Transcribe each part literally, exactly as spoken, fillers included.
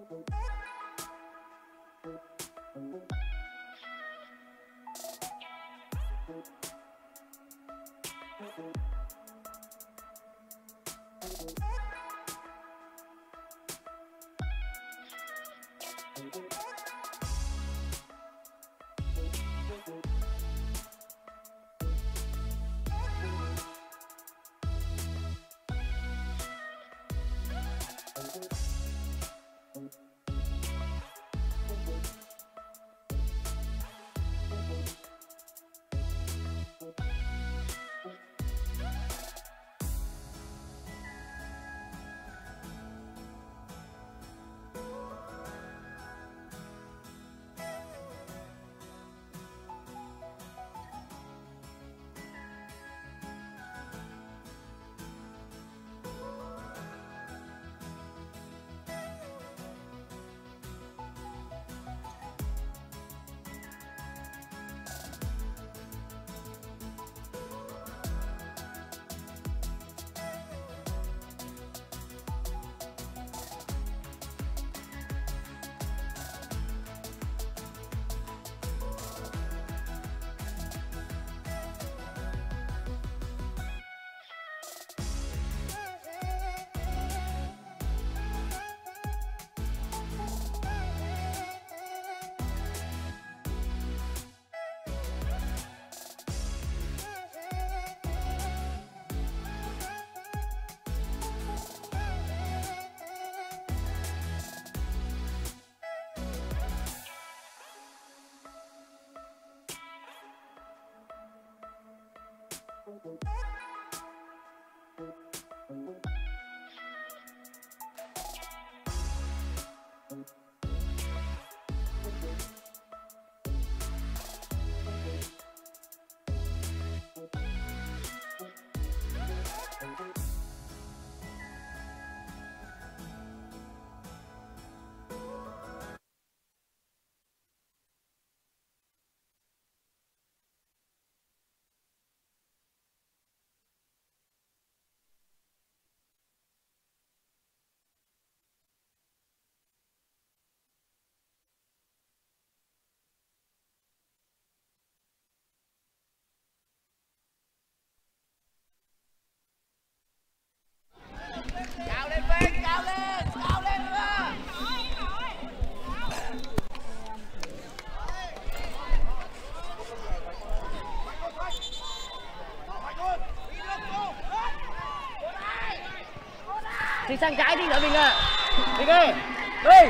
Thì sang trái đi nữa mình à. Mình ơi. Ơi.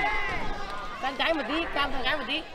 Sang trái một tí, cam sang trái một tí.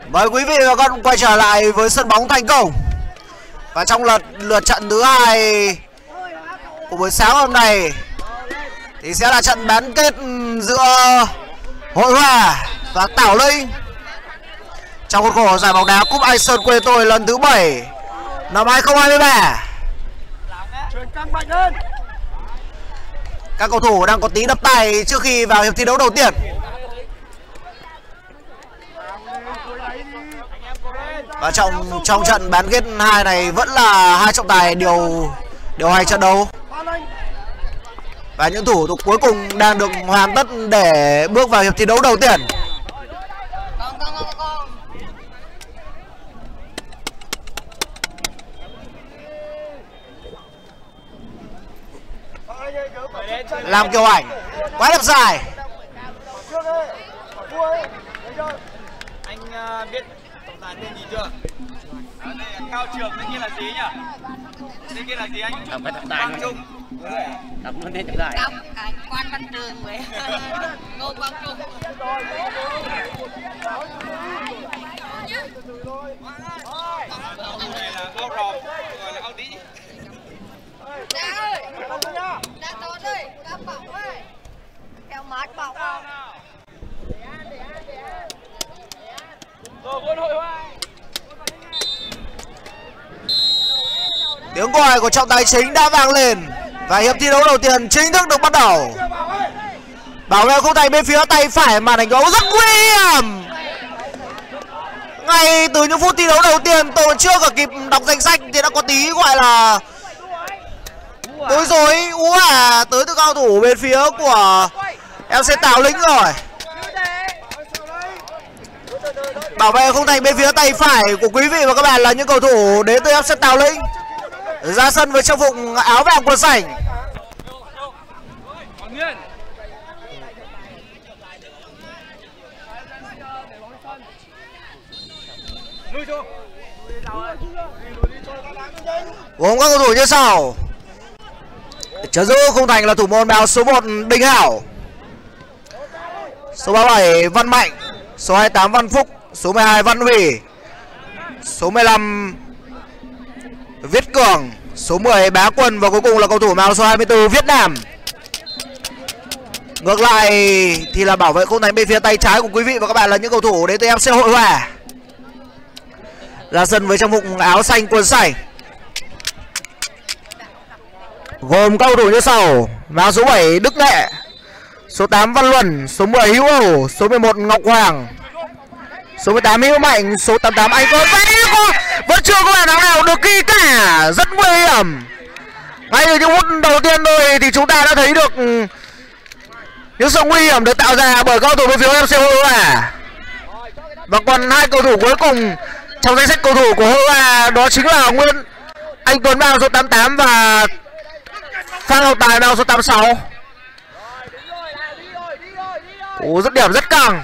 Mời quý vị và các bạn quay trở lại với sân bóng thành công. Và trong lượt lượt trận thứ hai của buổi sáng hôm nay thì sẽ là trận bán kết giữa Hội Hòa và Tảo Linh trong khuôn khổ giải bóng đá Cúp Anh Sơn quê tôi lần thứ bảy năm hai không hai ba. Các cầu thủ đang có tí đập tay trước khi vào hiệp thi đấu đầu tiên. Và trong trong trận bán kết hai này vẫn là hai trọng tài điều điều hành trận đấu. Và những thủ tục cuối cùng đang được hoàn tất để bước vào hiệp thi đấu đầu tiên. Làm Kiều Ảnh quá đẹp dài. Anh uh, biết tổng tài tên gì chưa? Đây là Cao Trường, tên kia là gì nhỉ? Tên kia là gì anh? Đọc cái trọng tài Quang Trung. Đọc luôn tên trọng tài. Đọc cái Quan Văn Trường với Ngô Quang Trung. Này là Âu Ròm, gọi là Âu Đĩ. Đã ơi! Đã tốt ơi! Đã bỏng ơi! Theo mát bỏng không? Rồi, quân Hội Hòa. Tiếng còi của trọng tài chính đã vang lên và hiệp thi đấu đầu tiên chính thức được bắt đầu. Bảo vệ khung thành bên phía tay phải màn hình đấu rất nguy hiểm. Ngay từ những phút thi đấu đầu tiên tôi chưa cả kịp đọc danh sách thì đã có tí gọi là bối rối ú ả tới từ cao thủ bên phía của em xê Tảo Linh rồi. Bảo vệ khung thành bên phía tay phải của quý vị và các bạn là những cầu thủ đến từ em xê Tảo Linh, ra sân với trang phục áo vàng quần sảnh. Gồm các cầu thủ như sau: chở giữ khung thành là thủ môn áo số một Đinh Hảo, số ba mươi bảy Văn Mạnh, số hai mươi tám Văn Phúc, số mười hai Văn Huy, số mười lăm Viết Cường, số mười Bá Quân và cuối cùng là cầu thủ áo số hai mươi tư Viết Nam. Ngược lại thì là bảo vệ khung thành bên phía tay trái của quý vị và các bạn là những cầu thủ đến từ em xê Hội Hòa, ra sân với trang phục áo xanh quần sảnh. Gồm các cầu thủ như sau: áo số bảy Đức Nghệ, số tám Văn Luân, số mười Hữu Ẩu, số mười một Ngọc Hoàng, số mười tám Hữu Mạnh, số tám mươi tám Anh Quân. Vẫn chưa có bàn thắng nào được ghi cả, rất nguy hiểm. Ngay từ những phút đầu tiên thôi thì chúng ta đã thấy được những sự nguy hiểm được tạo ra bởi cầu thủ bên phía em xê Hội Hòa. Và còn hai cầu thủ cuối cùng trong danh sách cầu thủ của Hội Hòa đó chính là Nguyễn Anh Tuấn mang số tám mươi tám và Phan Ngọc Tài mang số tám mươi sáu. Ồ, rất điểm, rất căng.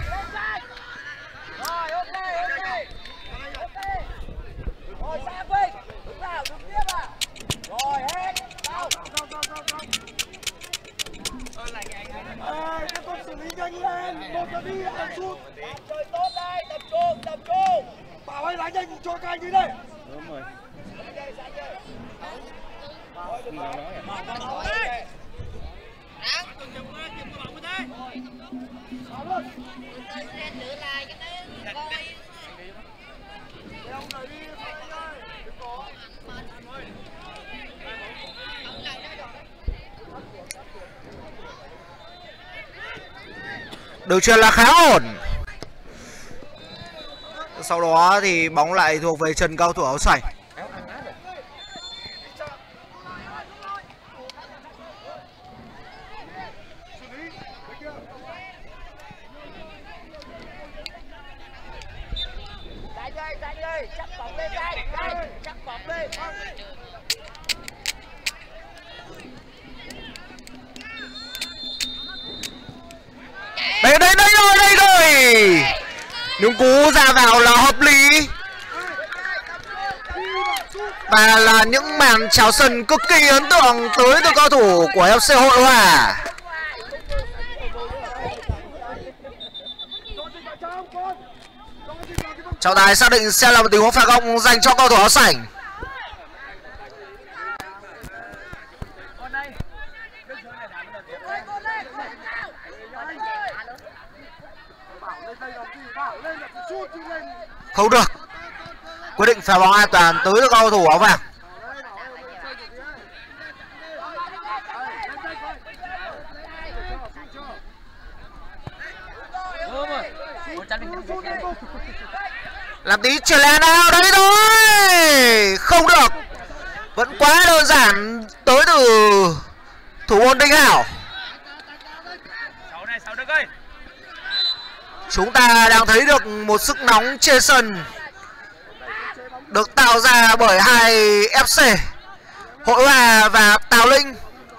Bảo ơi, lái nhanh cho các anh đi đây. Đúng rồi. Đường truyền là khá ổn. Sau đó thì bóng lại thuộc về chân cao thủ áo xanh. Đây đây đây rồi, đây rồi. Những cú ra vào là hợp lý và là những màn chào sân cực kỳ ấn tượng tới từ cầu thủ của ép xê Hội Hòa. Trọng tài xác định sẽ là một tình huống phạt góc dành cho cầu thủ áo xanh. Không được. Quyết định phá bóng an toàn tới được cầu thủ áo vàng. Làm tí chuyển lẻ nào đấy thôi. Không được. Vẫn quá đơn giản tới từ thủ môn Đinh Hảo. Chúng ta đang thấy được một sức nóng trên sân được tạo ra bởi hai ép xê Hội Hòa và Tào Linh.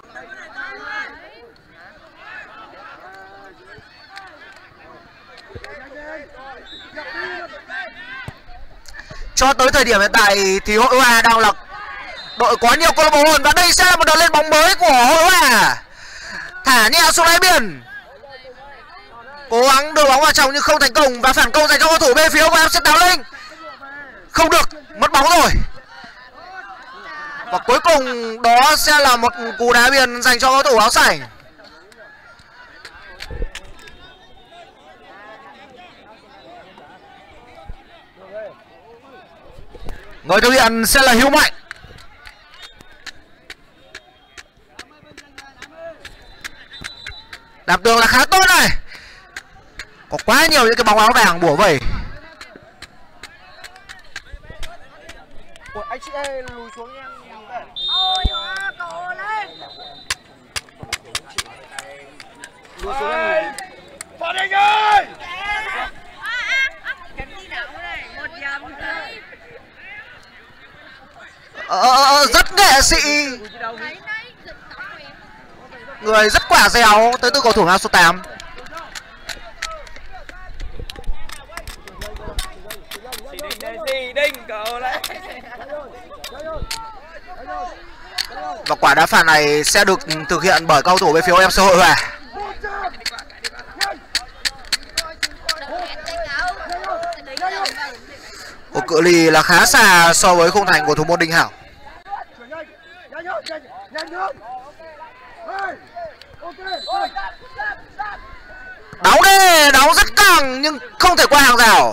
Cho tới thời điểm hiện tại thì Hội Hòa đang là đội có nhiều câu lạc bộ hơn, và đây sẽ là một đợt lên bóng mới của Hội Hòa. Thả nhẹ xuống đáy biển, cố gắng đưa bóng vào trong nhưng không thành công, và phản công dành cho cầu thủ bên phía của ép xê Tào Linh. Không được, mất bóng rồi. Và cuối cùng đó sẽ là một cú đá biên dành cho cầu thủ áo xanh. Người thực hiện sẽ là Hiếu Mạnh. Làm tường là khá tốt này. Có quá nhiều những cái bóng áo vàng bủa vây. Ủa, anh chị ơi lùi xuống em. Ôi hoa cổ lên. Lùi xuống em. Phạt anh ơi. Cái đi đảo này, một giờ một giờ. Ờ, rất nghệ sĩ. Người rất quả dẻo tới từ cầu thủ áo số tám. Và quả đá phạt này sẽ được thực hiện bởi cầu thủ bên phía ép xê Hội Hòa. Một cự ly là khá xa so với khung thành của thủ môn Đinh Hảo. Đóng đi, đóng rất căng nhưng không thể qua hàng rào.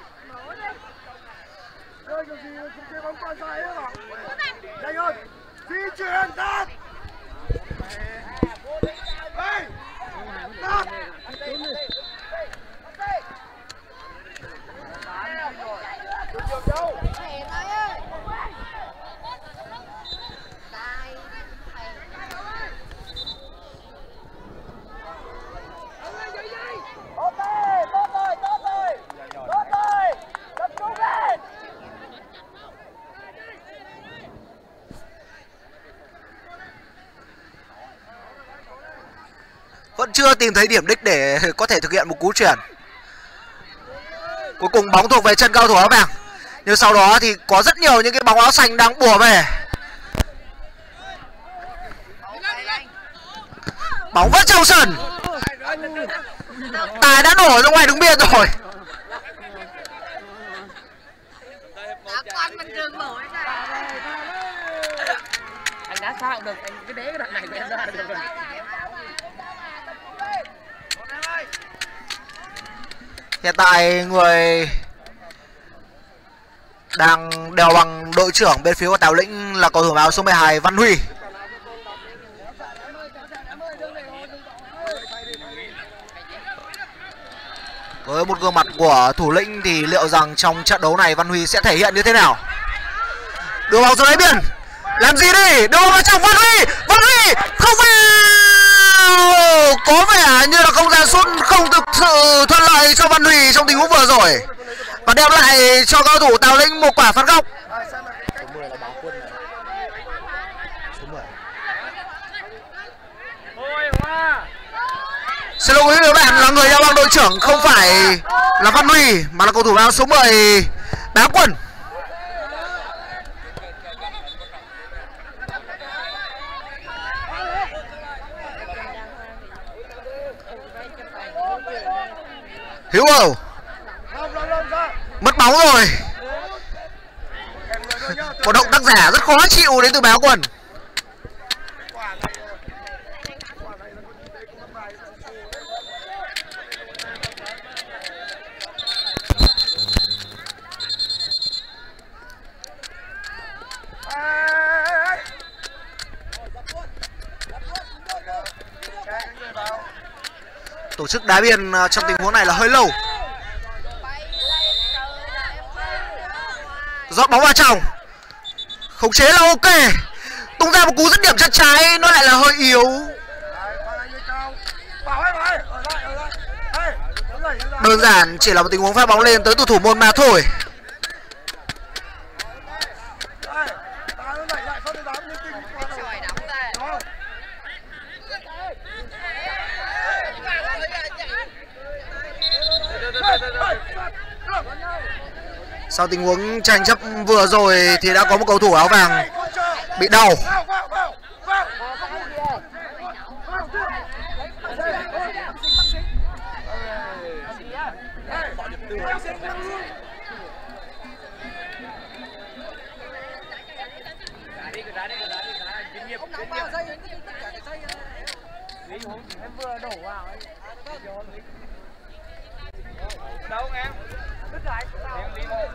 Vẫn chưa tìm thấy điểm đích để có thể thực hiện một cú chuyển. Cuối cùng bóng thuộc về chân cầu thủ áo vàng. Nhưng sau đó thì có rất nhiều những cái bóng áo xanh đang bùa về. Bóng vẫn trong sân. Tài đã nổ ra ngoài đứng biên rồi. Anh đá sao cũng được, anh cái đế cái đoạn này của em ra được rồi. Hiện tại người đang đèo bằng đội trưởng bên phía của Tào Lĩnh là cầu thủ áo số mười hai Văn Huy. Với một gương mặt của thủ lĩnh thì liệu rằng trong trận đấu này Văn Huy sẽ thể hiện như thế nào? Đưa bóng xuống đáy biển. Làm gì đi? Đưa bóng vào trong Văn Huy. Văn Huy không vào. Có vẻ như là không gian sút không thực sự thuận lợi cho Văn Huy trong tình huống vừa rồi. Và đem lại cho cầu thủ Tào Lĩnh một quả phạt góc. Xin lỗi quý vị và bạn, là người đeo băng đội trưởng không phải là Văn Huy mà là cầu thủ áo số mười Bá Quân. Hiếu Âu mất bóng. bóng rồi. Một động tác giả rất khó chịu đến từ Báo Quân. Tổ chức đá biên trong tình huống này là hơi lâu. Rót bóng vào trong, khống chế là ok, tung ra một cú dứt điểm chân trái nó lại là hơi yếu. Đơn giản chỉ là một tình huống phát bóng lên tới thủ thủ môn mà thôi. Sau tình huống tranh chấp vừa rồi thì đã có một cầu thủ áo vàng bị đau. Đâu em? Em đi thôi.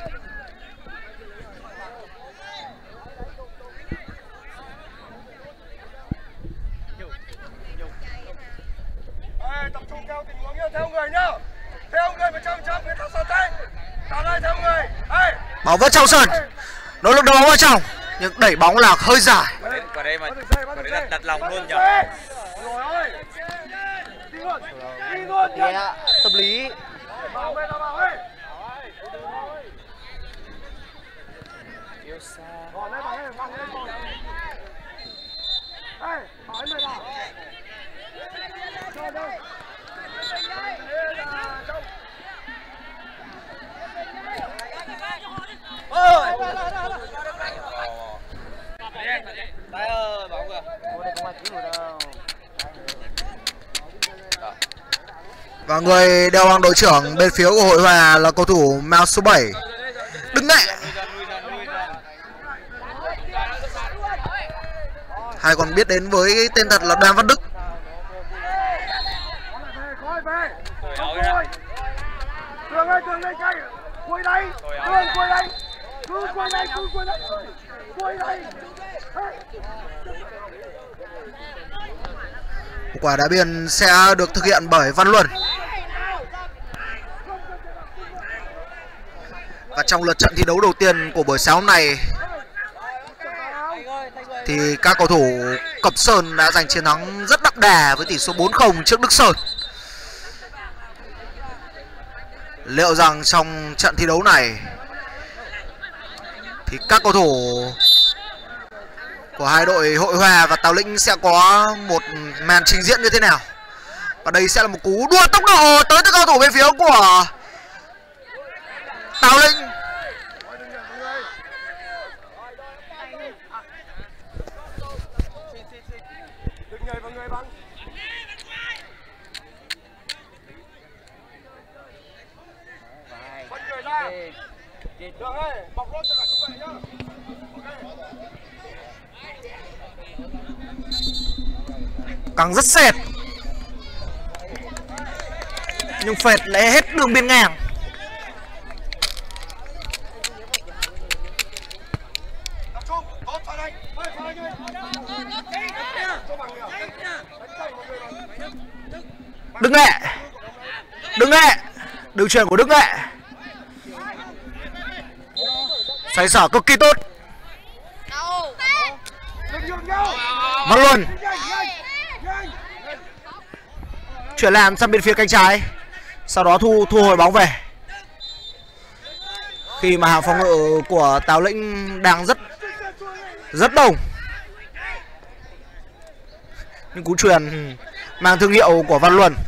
Tập trung theo tình huống nhá, theo người nhá. Theo người một trăm trăm người ta sờ tay. Cả đây theo người. Ê. Bóng vẫn trong sân. Nỗ lực đầu bóng vào trong nhưng đẩy bóng là hơi dài. Quả đây mà quả đây đặt, đặt lòng luôn nhỉ. Rồi ơi. Đi luôn. Đi luôn. Thì tâm lý. Bảo vệ là bảo ơi. Yêu xa. Bỏ lên bảo lên, mang lên bỏ. Ê, hỏi mày nào. Cho đây. Ôi. Tay ơi, bóng kìa. Và người đeo băng đội trưởng bên phía của Hội Hòa là cầu thủ mang số bảy Đức Nghệ, hay còn biết đến với tên thật là Đoàn Văn Đức. Tường ơi, Tường lên cây. Quay đây. Tường quay đây. Cứ quay đây, cứ quay đây. Quay đây. Quả đá biên sẽ được thực hiện bởi Văn Luân. Và trong lượt trận thi đấu đầu tiên của buổi sáng này thì các cầu thủ Cẩm Sơn đã giành chiến thắng rất đậm đà với tỷ số bốn không trước Đức Sơn. Liệu rằng trong trận thi đấu này thì các cầu thủ của hai đội Hội Hòa và Tào Lĩnh sẽ có một màn trình diễn như thế nào? Và đây sẽ là một cú đua tốc độ tới từ cầu thủ bên phía của Tào Lĩnh. Được ơi, bọc luôn cho cả chúng vậy nhá. Căng rất sệt nhưng phệt lại hết đường biên ngang. Tập trung, tốt phản anh. Ơi, phản anh ơi. Cho bằng nhiều. Đức Nghệ, Đức Nghệ, đường chuyền của Đức Nghệ xoay sở cực kỳ tốt. Văn Luân chuyển làm sang bên phía cánh trái, sau đó thu thu hồi bóng về khi mà hàng phòng ngự của Tào Lĩnh đang rất rất đông. Nhưng cú chuyền mang thương hiệu của Văn Luân.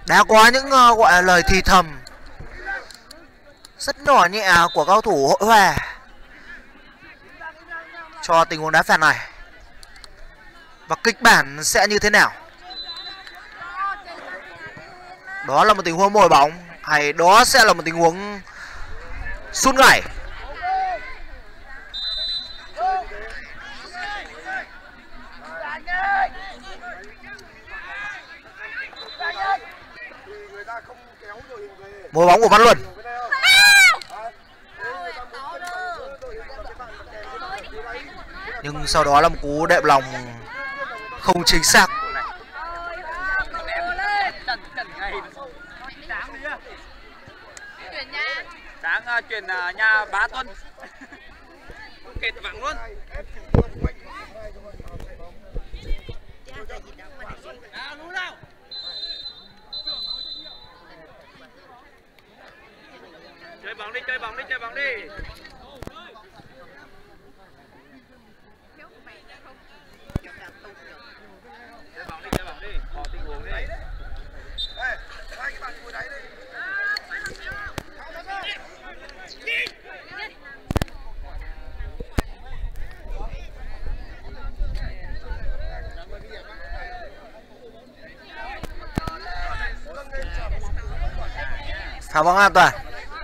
Đã có những uh, gọi là lời thì thầm rất nhỏ nhẹ của cao thủ Hội Hòa cho tình huống đá phạt này. Và kịch bản sẽ như thế nào? Đó là một tình huống mồi bóng hay đó sẽ là một tình huống sút ngảy? Mồi bóng của Văn Luân. Nhưng sau đó là một cú đệm lòng không chính xác. Sáng uh, chuyển uh, nhà Bá Tuân. Kệt vắng luôn. À, lú nào. Chơi bóng đi, chơi bóng đi, chơi bóng đi. Chơi bóng đi, chơi bóng đi. Bỏ tình huống đi. Ê, hai cái bạn ngồi đấy đi. Phá bóng an toàn.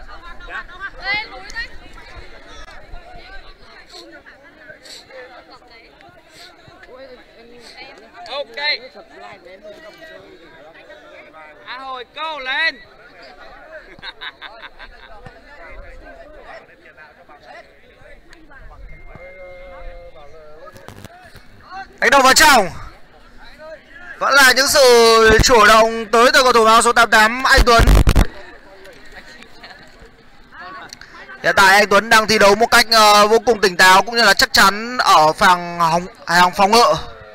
Ok. À hồi câu lên. Đánh đầu vào trong. Vẫn là những sự chủ động tới từ cầu thủ áo số tám mươi tám Anh Tuấn. Hiện tại anh Tuấn đang thi đấu một cách uh, vô cùng tỉnh táo cũng như là chắc chắn ở hàng hòng, hàng phòng ngự.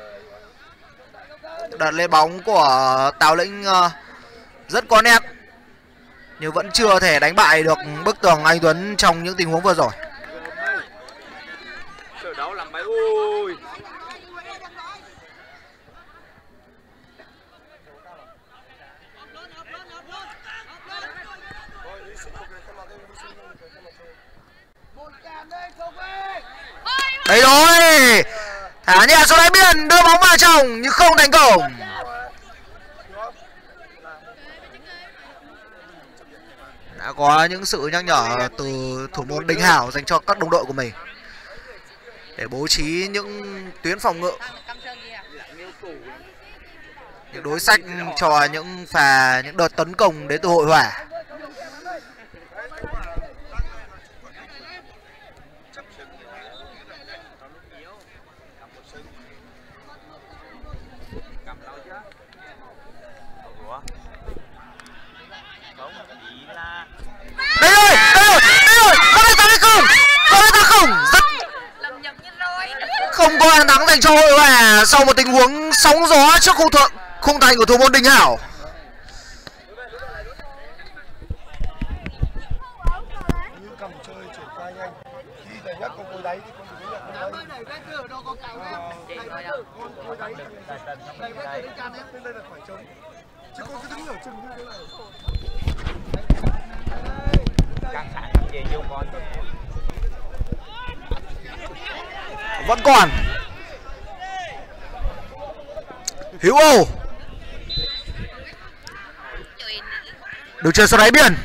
Đợt lên bóng của Tào Lĩnh uh, rất có nét nhưng vẫn chưa thể đánh bại được bức tường anh Tuấn trong những tình huống vừa rồi. Sở đấu làm bài ui. Đấy rồi. Thả nhẹ xuống đáy biên, đưa bóng vào trong nhưng không thành công. Đã có những sự nhắc nhở từ thủ môn Đinh Hảo dành cho các đồng đội của mình để bố trí những tuyến phòng ngự, những đối sách cho những pha những đợt tấn công đến từ Hội Hòa. Đây rồi, đây rồi, đây rồi, có ai thắng hay không? Có ai thắng không? Rất không có ai thắng dành cho Hội Hòa sau một tình huống sóng gió trước khung thượng khung thành của thủ môn Đinh Hảo. Cầm chơi chuyển qua nhanh. Khi giải nhất con cối đáy thì con phải nhận con đáy. Cối đáy. Đây với cái can em bên đây là phải chống. Chứ con cứ đứng ở chừng như thế này. Càng sẵn về vô con. Vẫn còn Hiếu Âu được chơi sau đáy biên.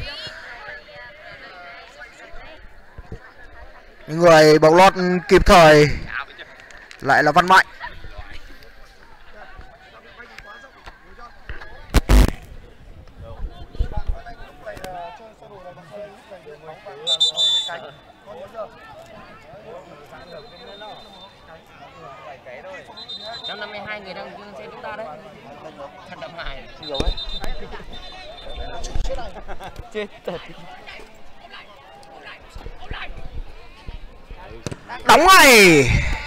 Những người bóng lót kịp thời lại là Văn Mạnh. Trong năm nay hai người đang trên xe chúng ta đấy. Thật đậm hài. Chết thật. Đóng này.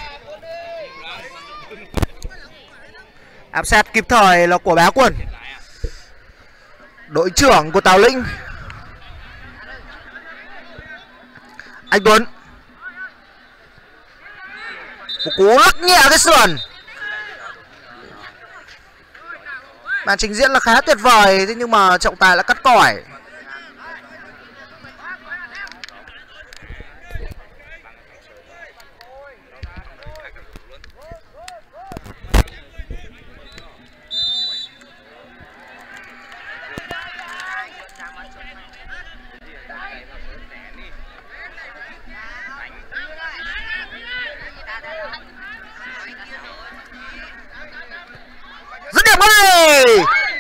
Áp sát kịp thời là của Bá Quân, đội trưởng của Tào Lĩnh. Anh Tuấn một cú lắc nhẹ cái sườn. Màn trình diễn là khá tuyệt vời, thế nhưng mà trọng tài là cắt cỏi. Dứt điểm ơi.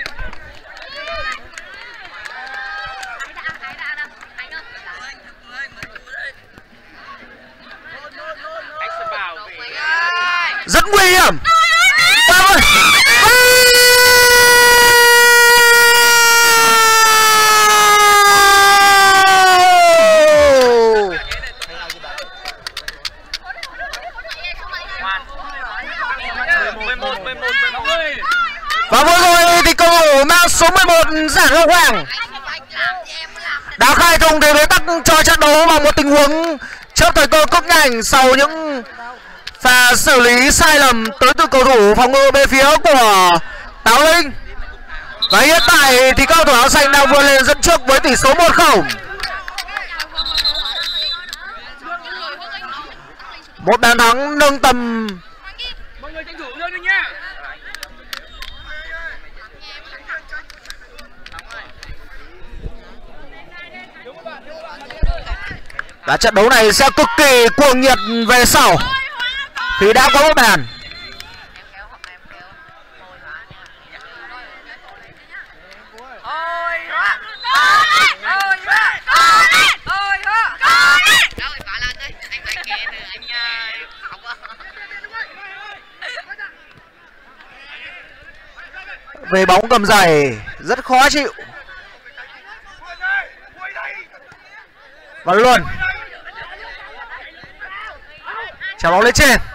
Rất nguy hiểm. Ôi. Và vừa rồi thì cầu thủ mang số mười một Giản Ngọc Hoàng đã khai thông thế bế tắc cho trận đấu bằng một tình huống trước thời cơ cực nhanh sau những pha xử lý sai lầm tới từ cầu thủ phòng ngự bên phía của Táo Linh. Và hiện tại thì cầu thủ áo xanh đang vươn lên dẫn trước với tỷ số một không. Một bàn thắng nâng tầm. Mọi người tranh thủ lên đi nha. Và trận đấu này sẽ cực kỳ cuồng nhiệt về sau khi đã có một bàn. Về bóng cầm giày rất khó chịu. Và luôn trả bóng lên trên.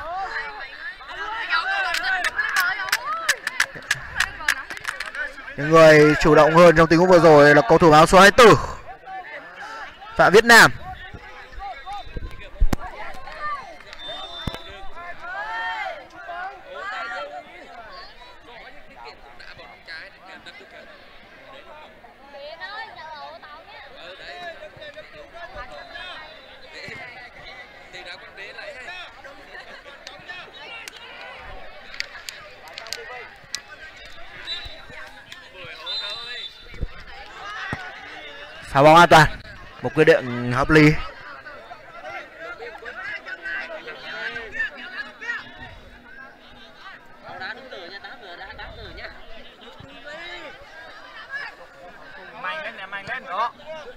Những người chủ động hơn trong tình huống vừa rồi là cầu thủ áo số hai mươi tư Phạm Viết Nam. Phá bóng an toàn, một quyết định hợp lý. Mạnh lên nè, mạnh lên đó.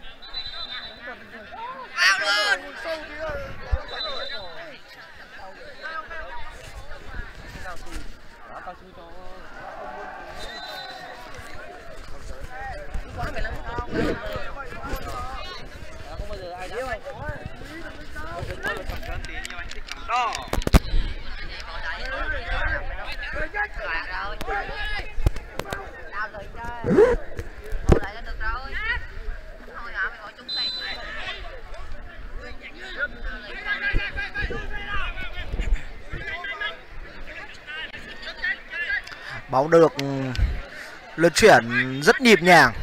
Bóng được lượt chuyển rất nhịp nhàng.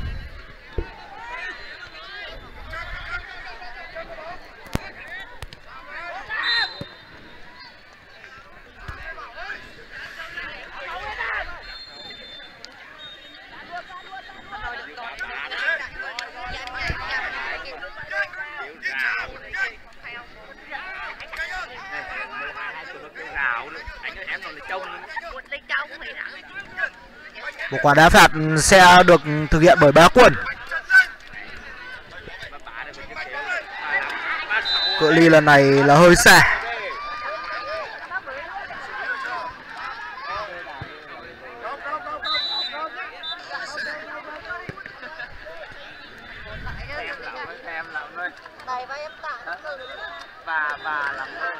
Một quả đá phạt sẽ được thực hiện bởi Bá Quân. Cự ly lần này là hơi xa. Và và làm ơn.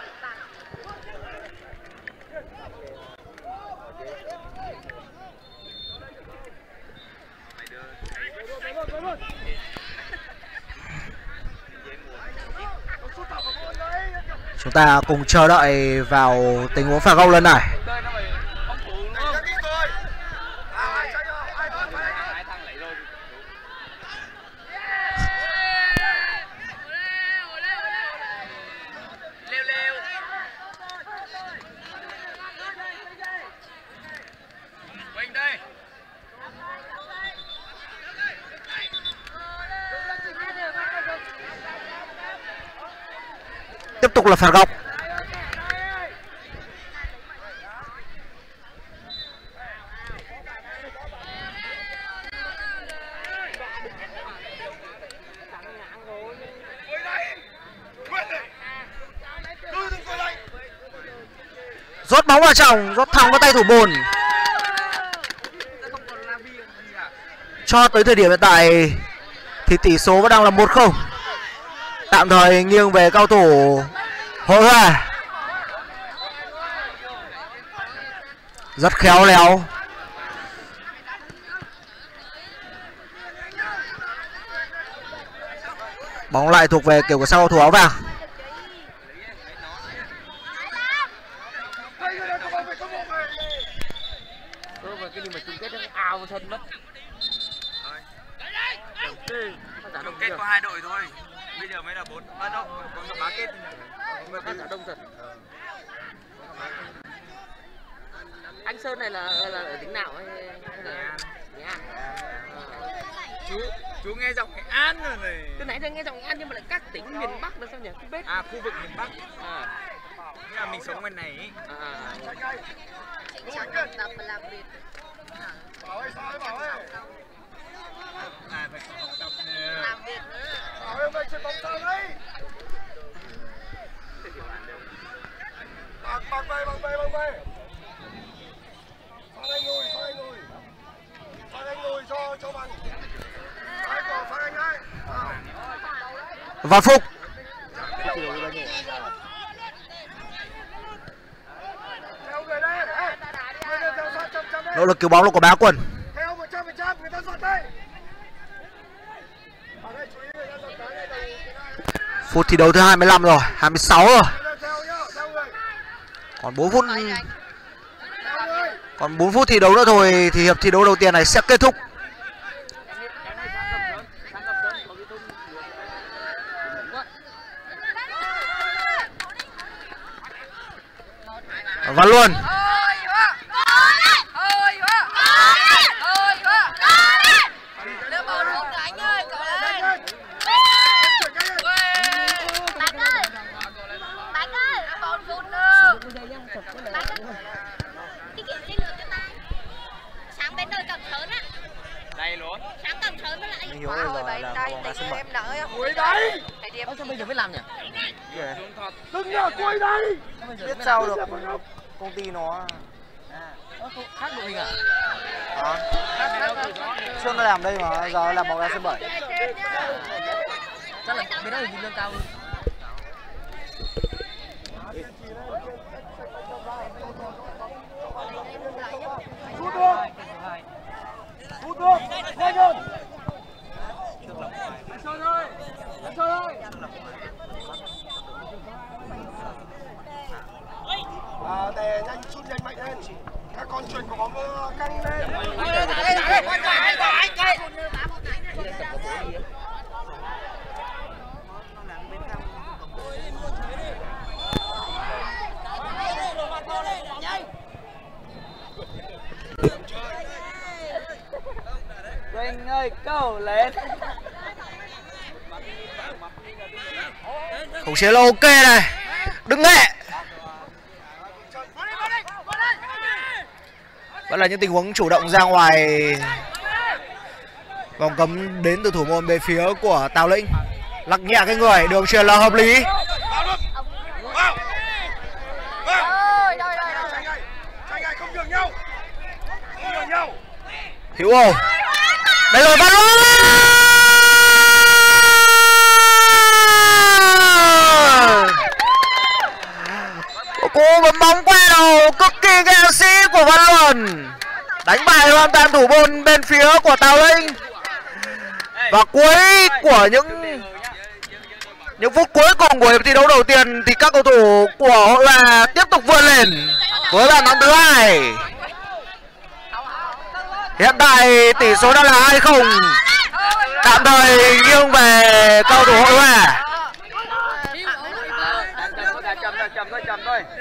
Chúng ta cùng chờ đợi vào tình huống phạt góc lần này. Tiếp tục là phạt góc. Rót bóng vào trong, rót thẳng vào tay thủ môn. Cho tới thời điểm hiện tại thì tỷ số vẫn đang là một không. Tạm thời nghiêng về cao thủ Hội Hòa. Rất khéo léo. Bóng lại thuộc về kiểu của sau thủ áo vàng. Cái gì mà chung kết nó ao thân mất. Tổng kết có hai đội thôi. Bây giờ mới là bốn. À đâu, còn có bán kết. Có cả đông thật. Anh Sơn này là là ở tỉnh nào hay là Nghệ An? Chú chú nghe giọng Nghệ An rồi này. Từ nãy giờ nghe giọng Nghệ An nhưng mà lại các tỉnh miền Bắc là sao nhỉ? Không biết. À, khu vực miền Bắc. À. Nhưng mà mình sống bên này ấy. À. Tập mà làm việc. Bảo ơi, sao ấy, Bảo ơi? À, phải có học tập nè. Làm việc nữa. Bảo ơi, hôm nay chơi bóng sao đấy? Bạc, bạc về, bạc về, bạc về. Phát anh ngồi, phát anh ngồi. Phát anh ngồi cho, cho bằng. Ai có phát anh ai? Và Phúc. Theo người đây, ê. Người đây theo sát chăm chăm đây. Nỗ lực cứu bóng là của Bá Quân. Theo một trăm phần trăm, người ta giật đây. Ở đây chú ý người ta giật cái này đây. Phút thi đấu thứ hai mươi lăm rồi, hai mươi sáu rồi. Theo nhá, theo người. Còn bốn phút. Theo người. Còn bốn phút thi đấu nữa thôi thì hiệp thi đấu đầu tiên này sẽ kết thúc. Và luôn. Sáng bên nơi Cẩm Thớn á. Đây luôn. Sáng Cẩm Thớn với lại Hiếu ơi là là bóng đá sân bẩn. em đợi không? Cuối đấy. Ơ sao bây giờ mới làm nhỉ? Đừng nhờ cuối đây. Biết sao được, công ty nó Ơ không khác đội mình à? đó. Trước nó làm đây mà giờ làm bóng đá sân bẩn. Chắc là bên đó thì lương cao hơn. Rút được. Rút được. Nhanh hơn. Chơi thôi. Chơi thôi. À, để nhanh sút nhanh mạnh lên. Các con chuyền của bóng căng lên. Anh ơi, câu lên. Khống chế là ok này. Đứng nghệ. Vẫn là những tình huống chủ động ra ngoài vòng cấm đến từ thủ môn bên phía của Tào Lĩnh. Lắc nhẹ cái người, đường truyền là hợp lý. Không nhường nhau. Không nhường nhau. Hữu Âu. Đây rồi, bắt luôn. Cú bấm bóng qua đầu cực kỳ ghê sĩ của Văn Luân. Đánh bại hoàn toàn thủ môn bên phía của Tào Lĩnh. Và cuối của những những phút cuối cùng của hiệp thi đấu đầu tiên thì các cầu thủ của Hội Hòa tiếp tục vươn lên với bàn thắng thứ hai. Hiện tại tỷ số đã là hai không. Tạm thời nghiêng về cầu thủ Hội Hòa. Chậm thôi, chậm thôi, chậm thôi.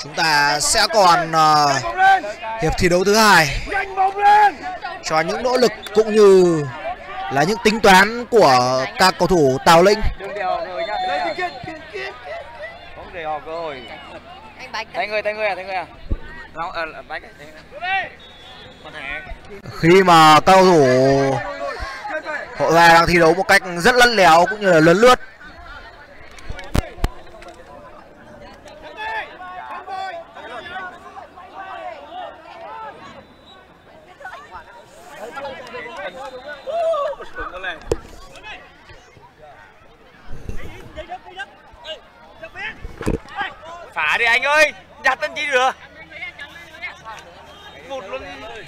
chúng ta sẽ còn uh, hiệp thi đấu thứ hai cho những nỗ lực cũng như là những tính toán của các cầu thủ Tào Lĩnh. Không để họ cơ hội. Tay người, tay người à, tay người à. Nó à, bách. Khi mà các cầu thủ Hội Hòa đang thi đấu một cách rất lẫn léo cũng như là lấn lướt. Phá đi anh ơi, nhặt tân chi được. Một luôn.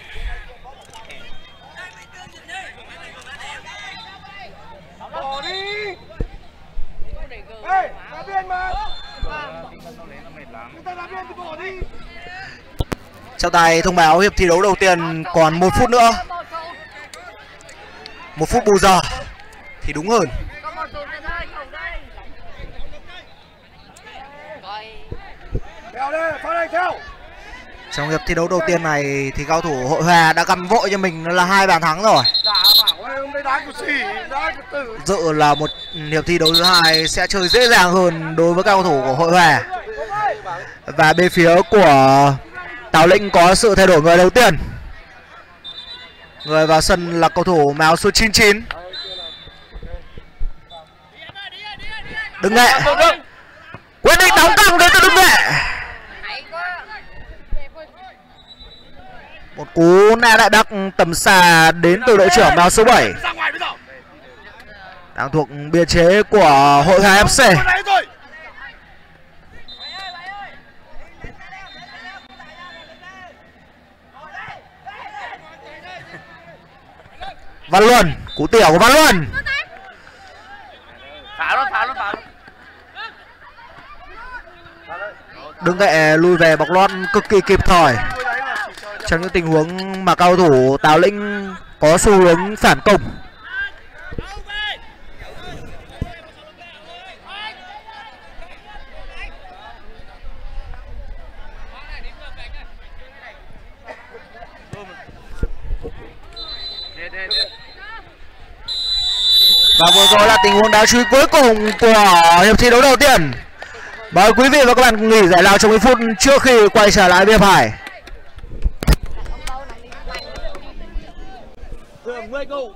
Bỏ đi. Ê, đá biên mà. Người ta đá biên thì bỏ đi. Trọng tài thông báo hiệp thi đấu đầu tiên còn một phút nữa. Một phút bù giờ thì đúng hơn. Theo đây, phá đây theo. Trong hiệp thi đấu đầu tiên này thì cao thủ Hội Hòa đã găm vội cho mình là hai bàn thắng rồi. Dự là một hiệp thi đấu thứ hai sẽ chơi dễ dàng hơn đối với các cầu thủ của Hội Hòa. Và bên phía của Tào Lĩnh có sự thay đổi người đầu tiên. Người vào sân là cầu thủ mang áo số chín chín. Đứng nghệ. Quyết định đóng căng đến từ Đứng nghệ. Một cú na đại đắc tầm xa đến từ đội trưởng áo số bảy. Đang thuộc biên chế của Hội Hòa ép xê. Văn Luân, cú tiểu của Văn Luân. Phá luôn, phá luôn, phá luôn. Đứng nghệ lui về bọc lót cực kỳ kịp thời trong những tình huống mà cao thủ Tào Lĩnh có xu hướng phản công. Và vừa rồi là tình huống đá truy cuối cùng của hiệp thi đấu đầu tiên. Mời quý vị và các bạn nghỉ giải lao trong ít phút trước khi quay trở lại hiệp hai. mười câu.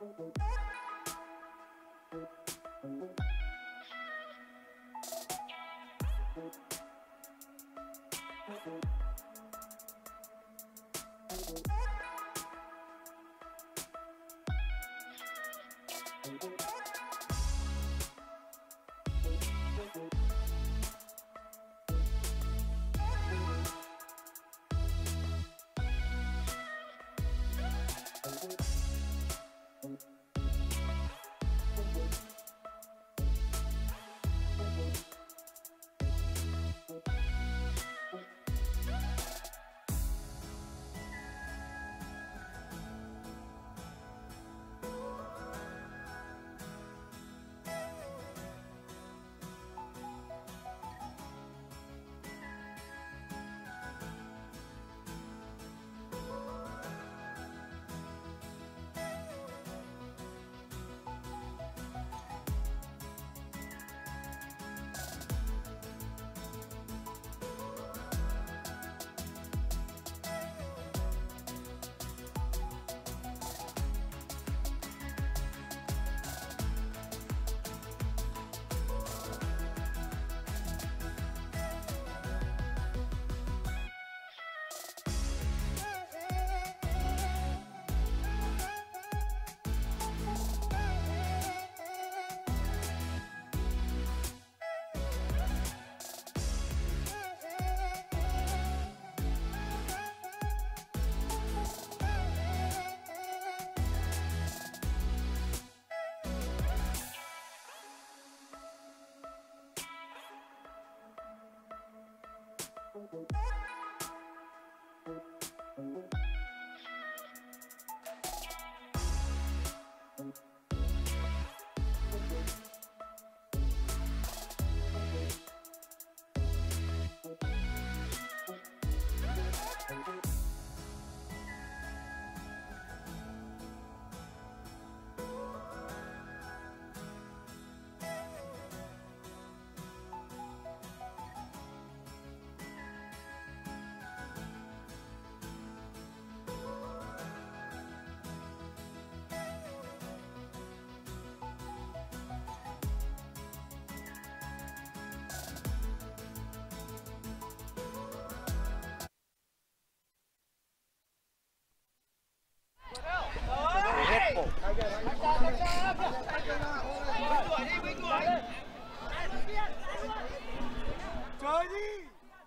Chơi đi.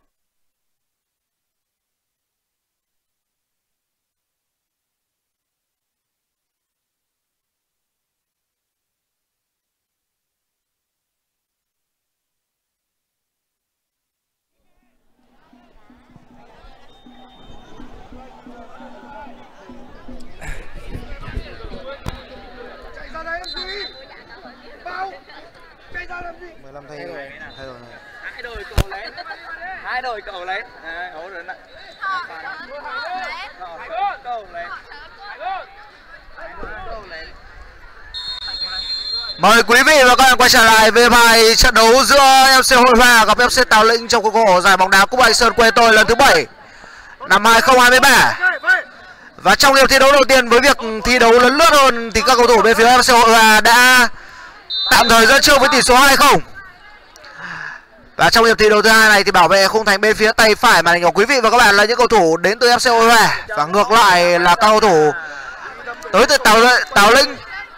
Chạy ra đây làm gì? Bao. Chạy ra làm gì? mười lăm thay rồi. Thay rồi này. Hai đội cậu lấy. Hai đội cậu lấy. À, ổ rồi nè. Cậu lấy. Cậu lấy. Mời quý vị và các bạn quay trở lại với bài trận đấu giữa ép xê Hội Hòa gặp ép xê Tào Lĩnh trong khuôn khổ giải bóng đá Cúp Anh Sơn quê tôi lần thứ bảy năm hai không hai ba. Và trong hiệp thi đấu đầu tiên với việc thi đấu lấn lướt hơn thì các cầu thủ bên phía ép xê Hội Hòa đã tạm thời dẫn trước với tỷ số hai không. Và trong hiệp thi đấu thứ hai này thì bảo vệ khung thành bên phía tay phải màn hình của quý vị và các bạn là những cầu thủ đến từ ép xê Hội Hòa và ngược lại là các cầu thủ tới từ Tào Tào Lĩnh.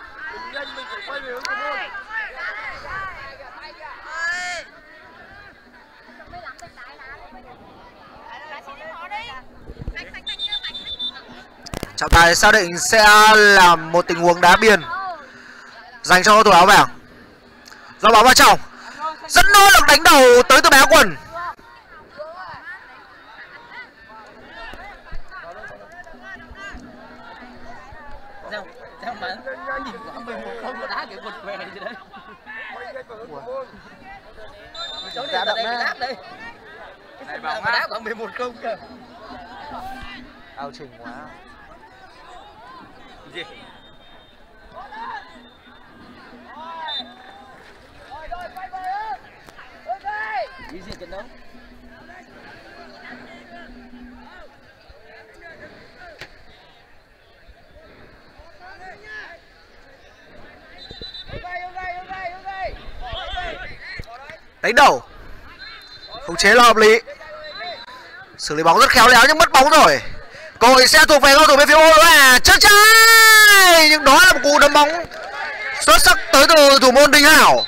Trọng tài xác định sẽ là một tình huống đá biên dành cho cầu thủ áo vàng. Do bóng vào trong, rất nỗ lực đánh đầu tới từ bé Quân. Sao? Sao mà nhìn quả mười một không mà đá kiểu quật què gì đấy. Chỗ này đây đáp đi. Này bảo mà đá bằng mười một không cơ. Ao trình quá. Gì? Gì gì trận đấu? Đánh đầu. Khống chế là hợp lý. Xử lý bóng rất khéo léo nhưng mất bóng rồi. Cơ hội sẽ thuộc về cầu thủ bên phía ô là chắc chắn. Nhưng đó là một cú đấm bóng xuất sắc tới từ thủ môn Đình Hảo.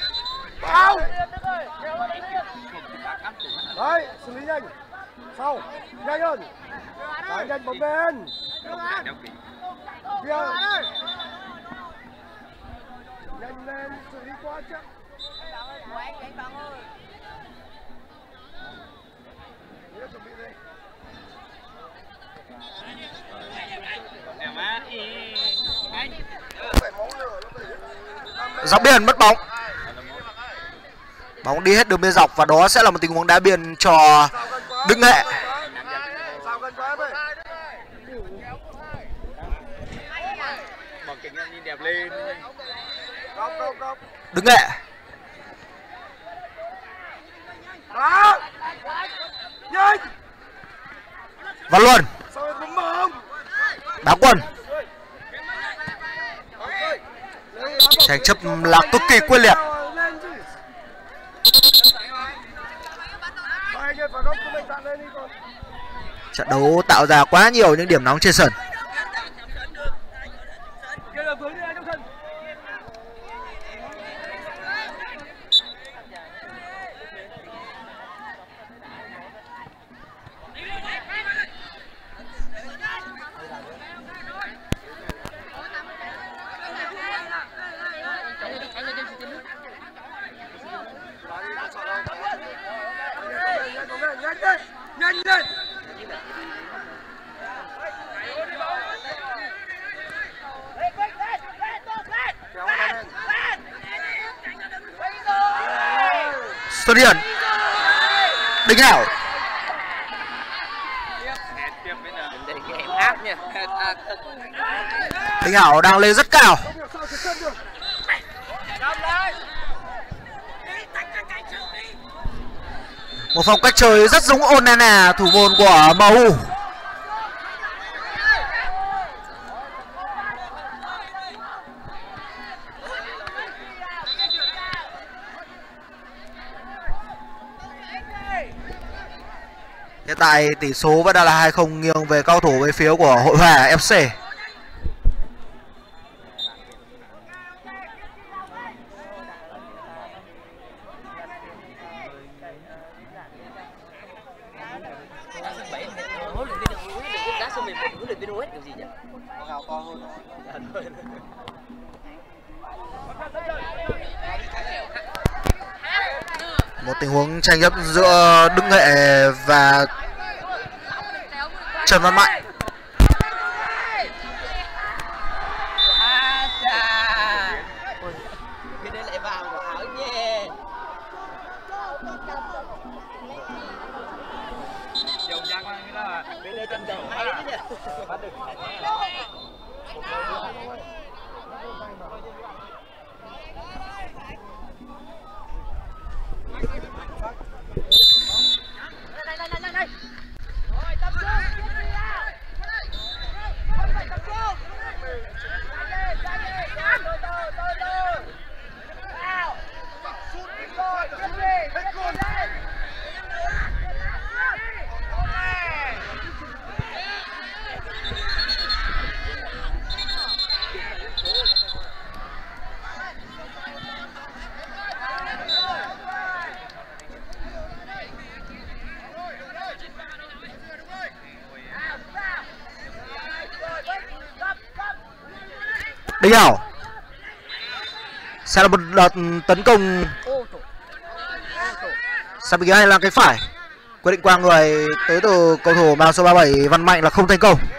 Đấy, xử lý nhanh. Sau, nhanh hơn. Đấy, nhanh bóng bên. Kia. Nhanh lên, xử lý quá chắc. Dọc biên mất bóng. Bóng đi hết đường biên dọc và đó sẽ là một tình huống đá biên cho Đức Nghệ. Đức Nghệ. Văn Luân. Đá Quân. Tranh chấp là cực kỳ quyết liệt. Trận đấu tạo ra quá nhiều những điểm nóng trên sân. Nhanh lên. Xuất hiện Đình Hảo. Đình Hảo đang lên rất cao. Một phong cách chơi rất giống Onana, thủ môn của em u. Hiện tại tỷ số vẫn đang là hai không nghiêng về cao thủ bên phía của Hội Hòa ép xê. Một tình huống tranh chấp giữa Đức Nghệ và Trần Văn Mạnh. Đình Hảo sẽ là một đợt tấn công sang bên kia hay là cái phải. Quyết định qua người tới từ cầu thủ mang số ba mươi bảy Văn Mạnh là không thành công.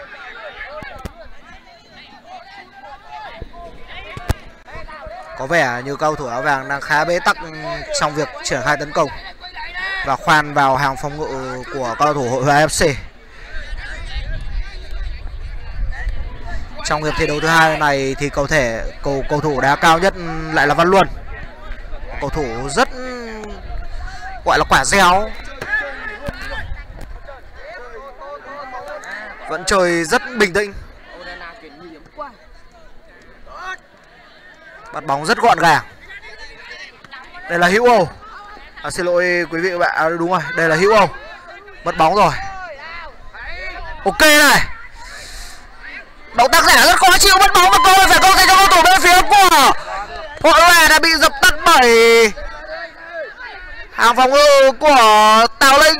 Có vẻ như cầu thủ áo vàng đang khá bế tắc trong việc triển khai tấn công và khoan vào hàng phòng ngự của cầu thủ Hội Hòa ép xê. Trong hiệp thi đấu thứ hai này thì cầu thể cầu cầu thủ đá cao nhất lại là Văn Luân. Cầu thủ rất gọi là quả dẻo, vẫn chơi rất bình tĩnh, bắt bóng rất gọn gàng. Đây là Hữu Âu. À, xin lỗi quý vị và bạn. À, đúng rồi, đây là Hữu Âu. Mất bóng rồi. Ok này. Động tác giả rất khó chịu, mất bóng mà cô phải công dành cho cầu thủ bên phía của Hội Hòa đã bị dập tắt bởi hàng phòng ngự của Tào Linh.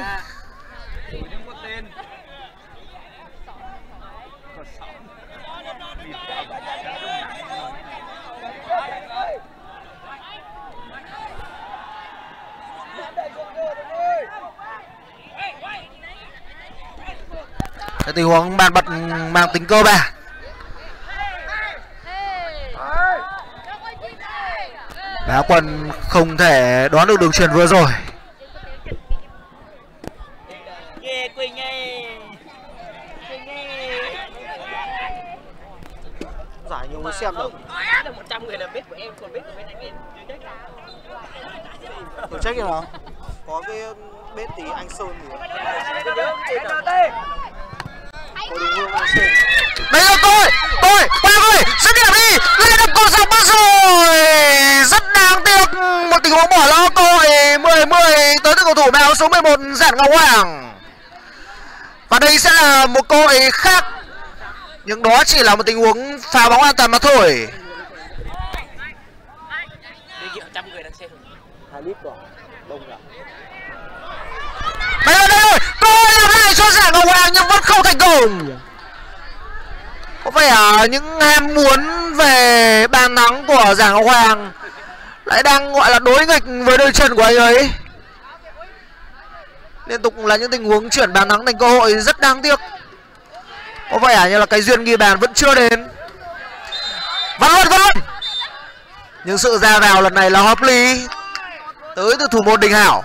Cái tình huống bàn bật mang tính cơ bản. Đá Quân không thể đoán được đường truyền vừa rồi. Giải nhiều mới xem được. một trăm người là biết của em, còn biết của bên anh em chưa trách. Tổ trách như nào? Có cái bếp tí anh Sơn gì đây là tôi, tôi, ba người, dứt điểm đi, lên được cầu dọc mất rồi. Rất đáng tiếc, một tình huống bỏ lỡ cơ hội mười mười tới từ cầu thủ áo số mười một Giản Ngọc Hoàng. Và đây sẽ là một cơ hội khác, nhưng đó chỉ là một tình huống phá bóng an toàn mà thôi. Trăm người đang xem. Hai lít rồi, đông rồi. Đây rồi, đây rồi, cơ hội làm lại cho Giản Ngọc Hoàng nhưng vẫn không thành công. Có vẻ à, những ham muốn về bàn thắng của Giản Ngọc Hoàng lại đang gọi là đối nghịch với đôi chân của anh ấy. Liên tục là những tình huống chuyển bàn thắng thành cơ hội rất đáng tiếc. Có vẻ à, như là cái duyên ghi bàn vẫn chưa đến. Văn Luân, Văn Luân. Nhưng sự ra vào lần này là hợp lý tới từ thủ môn Đình Hảo.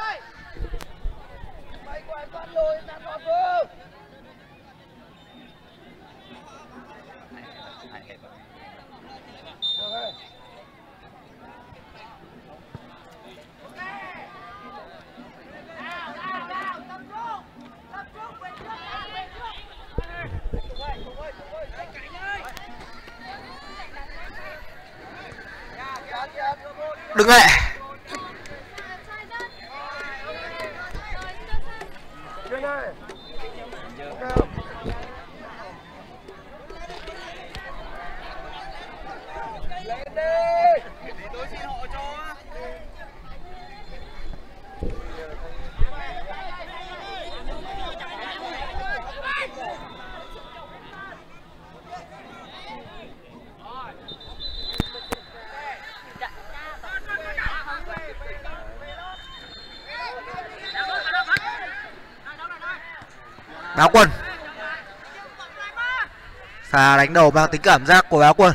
Đừng nghệ. Báo Quân. Pha đánh đầu mang tính cảm giác của Báo Quân.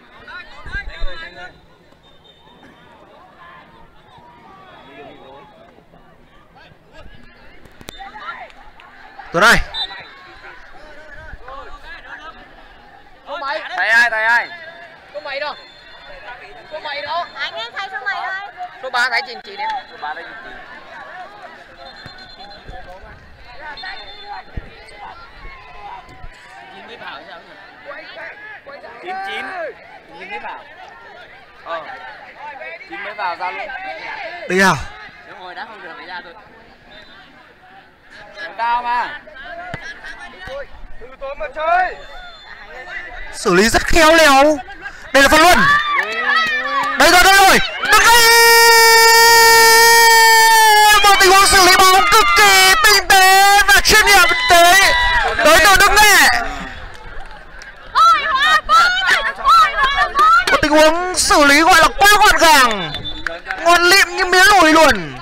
Tuấn ơi. Thầy ai, thầy ai? Số mày đâu? Số mày đâu? Anh ấy thay số mày đây. Số ba thấy trên chị đi. Số ba đây chị. Nhìn mới bảo sao nhỉ? chín chín. Nhìn mới vào. Ờ. chín mới vào ra luôn. Đi nào. Đúng rồi, đá không được phải ra thôi. Đánh cao mà. Từ tối mà chơi. Xử lý rất khéo léo. Đây là Văn Luân. Đây rồi, đây rồi. Đừng đi. Một tình huống xử lý bóng cực kỳ tinh tế và chuyên nghiệp tới đối tượng Đức Nghệ. Một tình huống xử lý gọi là quá gọn gàng, ngon lịm như miếng lùi luôn.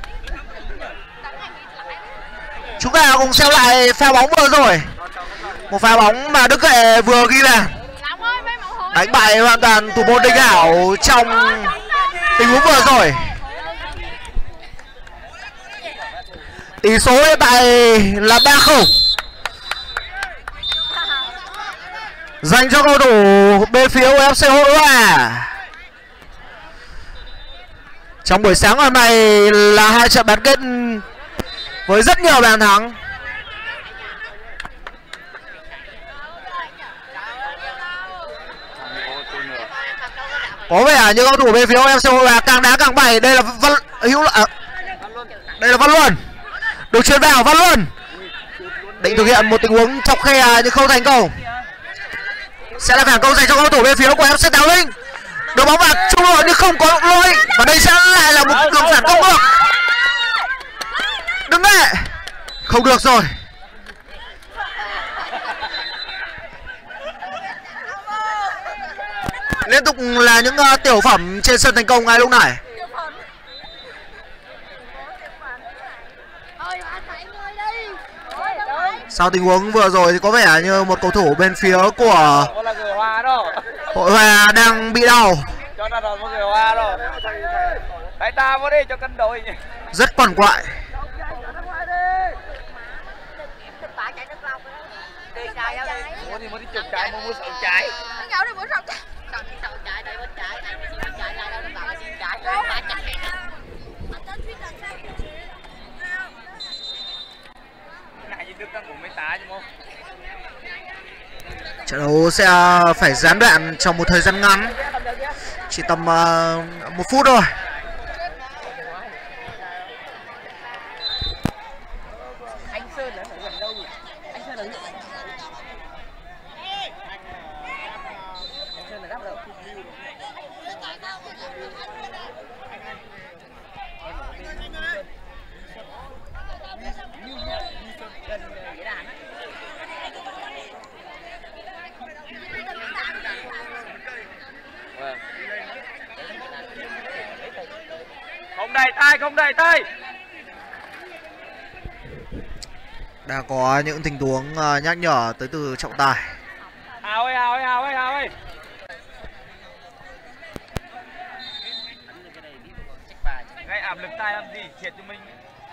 Chúng ta cùng xem lại pha bóng vừa rồi. Một pha bóng mà Đức Nghệ vừa ghi bàn, đánh bại hoàn toàn thủ môn Đình Hảo trong tình huống vừa rồi. Tỷ số hiện tại là ba không dành cho cầu thủ bên phía u ép xê Hội Hòa. Trong buổi sáng hôm nay là hai trận bán kết với rất nhiều bàn thắng. Có vẻ như cầu thủ bên phía u ép xê Hội Hòa càng đá càng bay. Đây là Văn Hữu à, Đây là Văn Luân. Được chuyền vào Văn Luân. Định thực hiện một tình huống chọc khe nhưng không thành công. Sẽ là phản công dành cho cầu thủ bên phía của ép xê Tào Linh. Đưa bóng vào trung lộ nhưng không có lỗi. Và đây sẽ lại là một đường phản công ngược. Đứng lại. Không được rồi. Liên tục là những uh, tiểu phẩm trên sân thành công ngay lúc này. Sau tình huống vừa rồi thì có vẻ như một cầu thủ bên phía của Hội Hòa đang bị đau. Rất quằn quại. Trận đấu sẽ phải gián đoạn trong một thời gian ngắn, chỉ tầm uh, một phút thôi. Anh Sơn ở gần đâu nhỉ? Anh Sơn ở gần. Anh Sơn ở góc đâu? Không đầy tay, không đầy tay. Đã có những tình huống uh, nhắc nhở tới từ trọng tài. Hào ơi, Hào ơi, Hào ơi, Hào ơi. Gây áp lực tay làm gì, thiệt cho mình.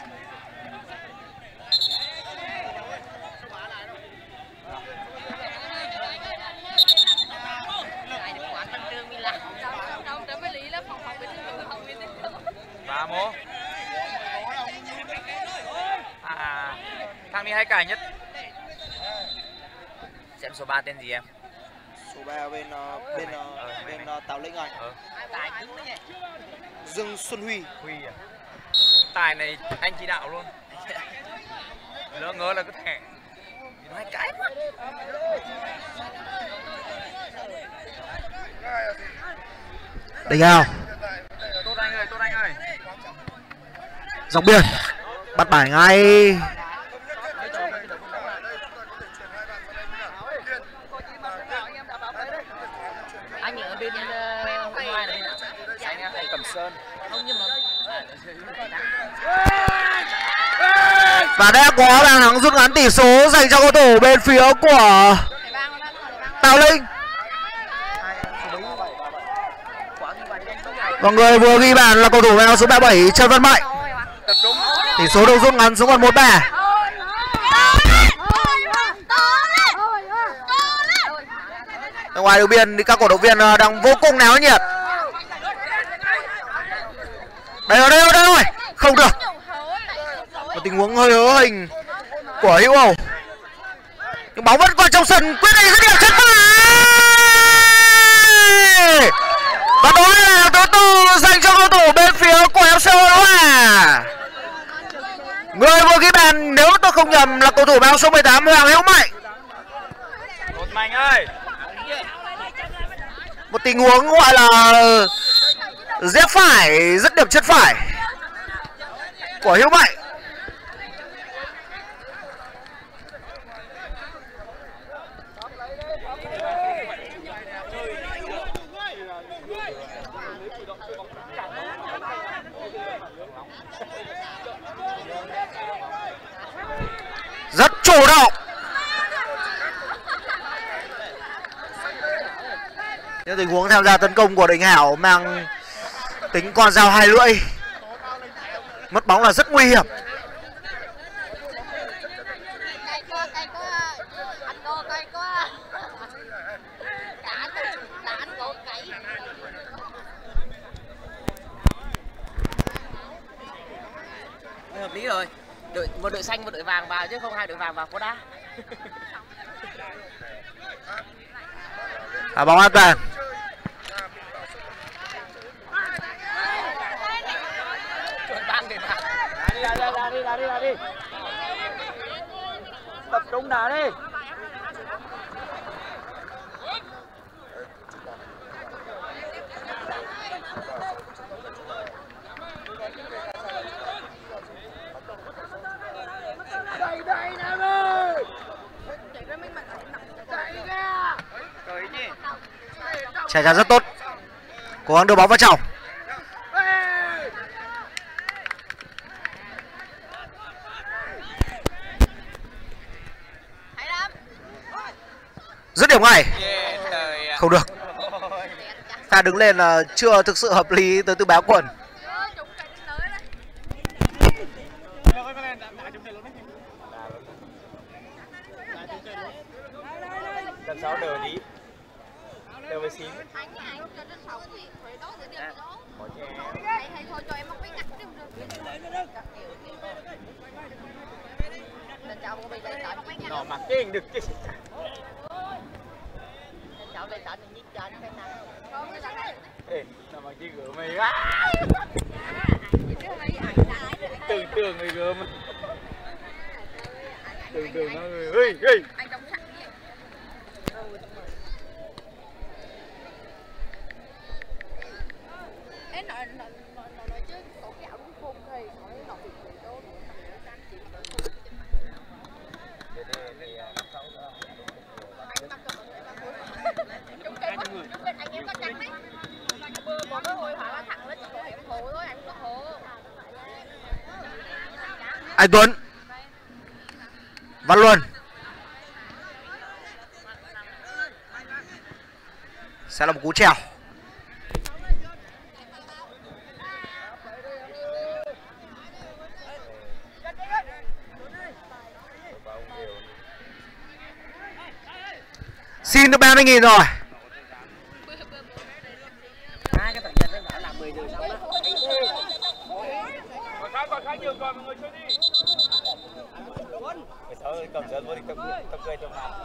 Ba mô. À, thằng này hay cài nhất. Xem số ba tên gì em? Số ba bên uh, bên uh, ờ, bên uh, Tào Linh anh. Ờ. Dương Xuân Huy. Huy à? Tài này anh chỉ đạo luôn. Lỡ ngớ là có thể hai cái quá. Đánh ao. Tốt anh ơi, tốt anh ơi. Dọc biên. Bắt bài ngay. Anh ở bên uh, ngoài này. Anh anh Cẩm Sơn. Không nhưng mà Và đã có bàn thắng rút ngắn tỷ số dành cho cầu thủ bên phía của Tào Linh. Và người vừa ghi bàn là cầu thủ áo số ba mươi bảy Trần Văn Mạnh. Tỷ số được rút ngắn xuống còn một ba. Ở ngoài đường biên thì các cổ động viên đang vô cùng náo nhiệt. Đây rồi, đây rồi, đây rồi. Không được. Một tình huống hơi hớ hình của Hữu Âu. Nhưng bóng vẫn còn trong sân, quyết định dứt điểm chân phải. Và đó là tố tù dành cho cầu thủ bên phía của ép xê Hội Hòa. Người vừa ghi bàn nếu tôi không nhầm là cầu thủ áo số mười tám Hoàng Hữu Mạnh. Một Mạnh ơi. Một tình huống gọi là dép phải dứt điểm chân phải của Hữu Mạnh. Rất chủ động. Những tình huống tham gia tấn công của Đình Hảo mang tính con dao hai lưỡi. Mất bóng là rất nguy hiểm. hợp lý rồi. Đội một đội xanh một đội vàng vào chứ không hai đội vàng vào có đá. À, bóng an toàn. Ban để vào. đá đi, đá đi, đá đi. Tập trung đá đi. Đây đây Nam ơi. Chạy ra rất tốt. Cố gắng đưa bóng vào trong. Dứt điểm ngay. Không được. Pha đứng lên là chưa thực sự hợp lý tới từ báo quần. Lần sau đỡ đi. Đỡ với xíu. Nó mặc cái được chứ. Ê, nó mặc cái gỡ mày á. Tưởng tượng người gỡ mà. Tưởng tượng nó người. Ê, ê. Anh Tuấn, Văn Luân sẽ là một cú trèo. Xin được ba mươi nghìn rồi. Hai cái tận nhân đấy bảo là mười giờ xong đó. Còn khá còn khá nhiều rồi mọi người chơi đi. Cái sáu cầm dẫn vô đi tập tập cười tập mặt.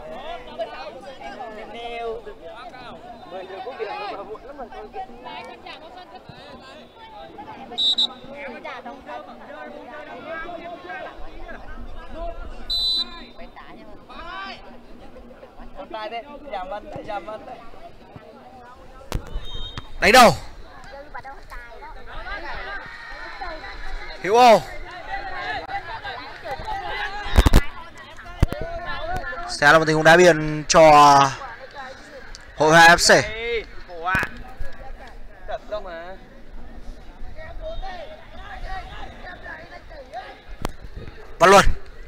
Nêu mười giờ cũng bị làm muộn lắm mà. Tay đấy, giảm mất, giảm mất. Đánh đầu. Hiếu Âu sẽ là một tình huống đá biên cho Hội Hoa ép xê. Văn Luân.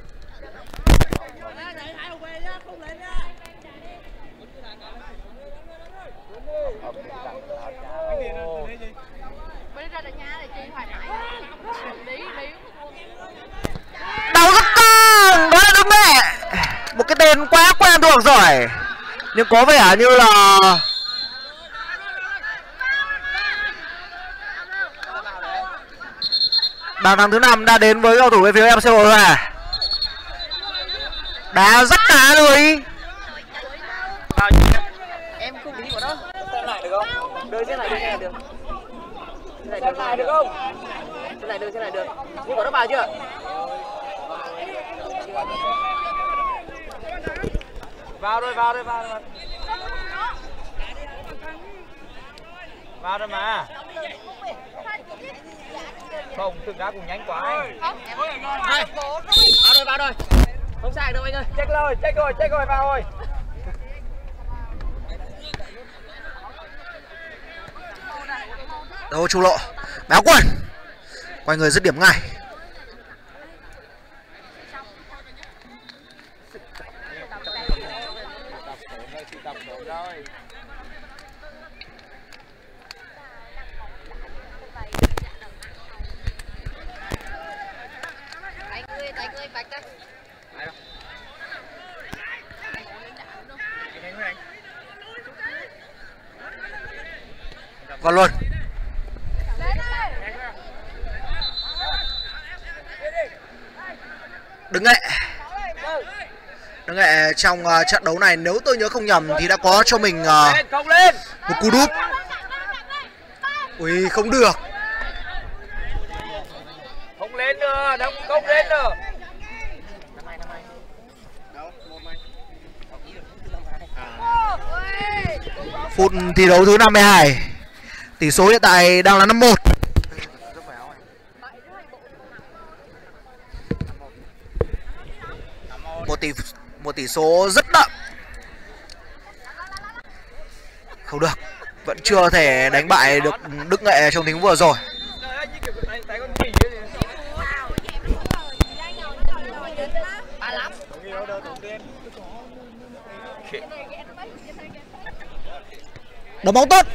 Đau rất căng. Đó là Đức Mẹ. Một cái tên quá quen thuộc rồi. Nhưng có vẻ như là bàn thắng thứ năm đã đến với cầu thủ bên phía em xê Hội Hoa. Đá rất đá rồi. Em không đi của nó. Xem lại được không? Đưa xem lại đưa xem lại được. Xem lại được không? Xem lại được xem lại được. Nhưng của nó vào chưa? Vào rồi, vào rồi, vào rồi. Vào rồi mà. Không, thực ra cũng nhanh quá anh. Đây. Vào rồi, vào rồi. Không sai đâu anh ơi. Check rồi, check rồi, check rồi, vào rồi. Đâu Chu Lộ. Báo quần. Quay người dứt điểm ngay. Văn Luân. Đứng nghệ. Đứng nghệ trong uh, trận đấu này nếu tôi nhớ không nhầm thì đã có cho mình uh, một cú đúp. Ui không được. Không lên được. mà đóng công lên rồi. Phút thi đấu thứ năm mươi hai. Tỷ số hiện tại đang là năm một. Một tỷ một tỷ số rất đậm. Không được, vẫn chưa thể đánh bại được Đức Nghệ trong tình huống vừa rồi. Đá bóng tốt.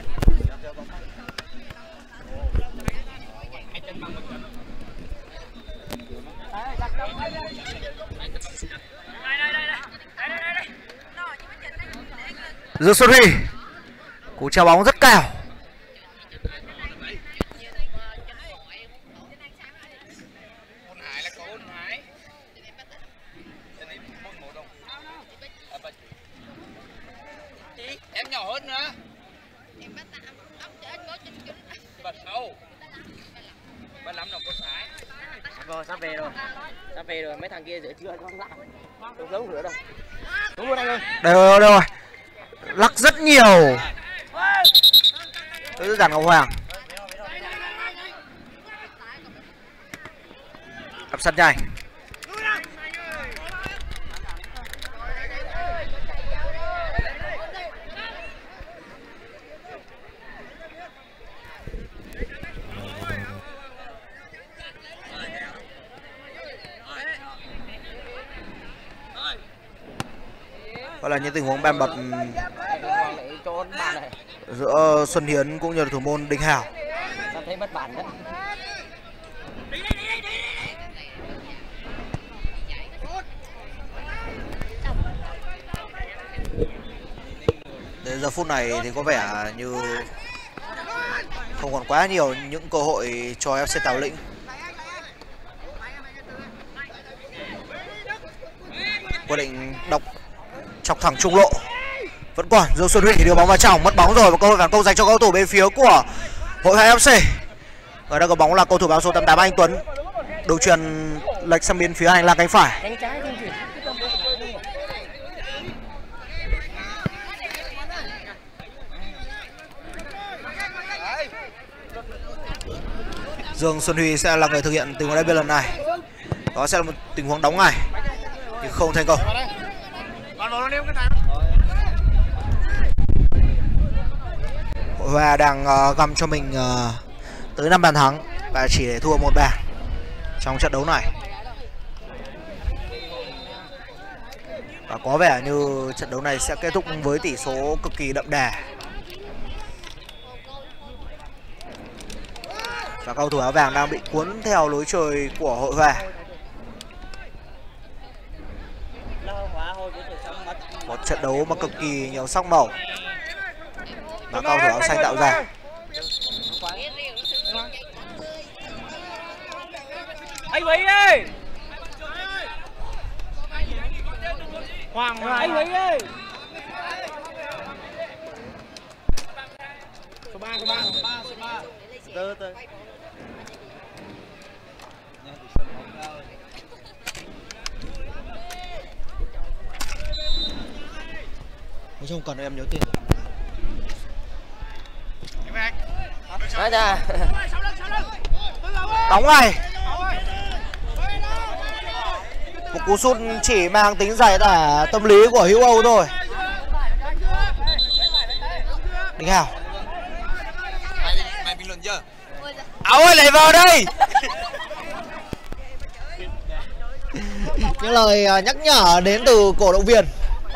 Dương Xuân Huy, cú treo bóng rất cao. Em nhỏ hơn nữa. Bật sâu. Bật lắm nó có trái. Rồi sắp về rồi. Sắp về rồi, mấy thằng kia giữa chưa không lại. Không giống nữa đâu. Đúng luôn anh ơi. Đây rồi, đây rồi. Lắc rất nhiều. Tới giản Ngọc Hoàng. Áp sát nhanh. Gọi là những tình huống bem bật giữa Xuân Hiến cũng như là thủ môn Đình Hảo. Thấy mất bản đấy. Đến giờ phút này thì có vẻ như không còn quá nhiều những cơ hội cho ép xê Tào Lĩnh. Quyết định đọc chọc thẳng trung lộ. Vẫn còn Dương Xuân Huy đưa bóng vào trong, mất bóng rồi và cơ hội phản công dành cho cầu thủ bên phía của Hội Hải ép xê. Người đang có bóng là cầu thủ áo số tám mươi tám Anh Tuấn. Đường truyền lệch sang bên phía hành lang cánh phải. Đánh trái không chuyển. Dương Xuân Huy sẽ là người thực hiện tình huống đá biên lần này. Đó sẽ là một tình huống đóng ngay nhưng không thành công. Hội Hoa đang uh, găm cho mình uh, tới năm bàn thắng và chỉ để thua một bàn trong trận đấu này. Và có vẻ như trận đấu này sẽ kết thúc với tỷ số cực kỳ đậm đà. Và cầu thủ áo vàng đang bị cuốn theo lối chơi của Hội Hoa. Một trận đấu mà cực kỳ nhiều sắc màu mà cầu thủ áo xanh tạo ra. Anh Vĩ ơi. Hoàng anh Vĩ ơi. Số ba, số ba, số ba, số ba. Từ từ. Nói chung cần em nhớ tiền. Nói ra. Đóng ngay. Một cú sút chỉ mang tính giải tỏa tâm lý của Hữu Âu thôi. Đình Hảo. Mày bình luận chưa? Áo ơi lại vào đây. Những lời nhắc nhở đến từ cổ động viên.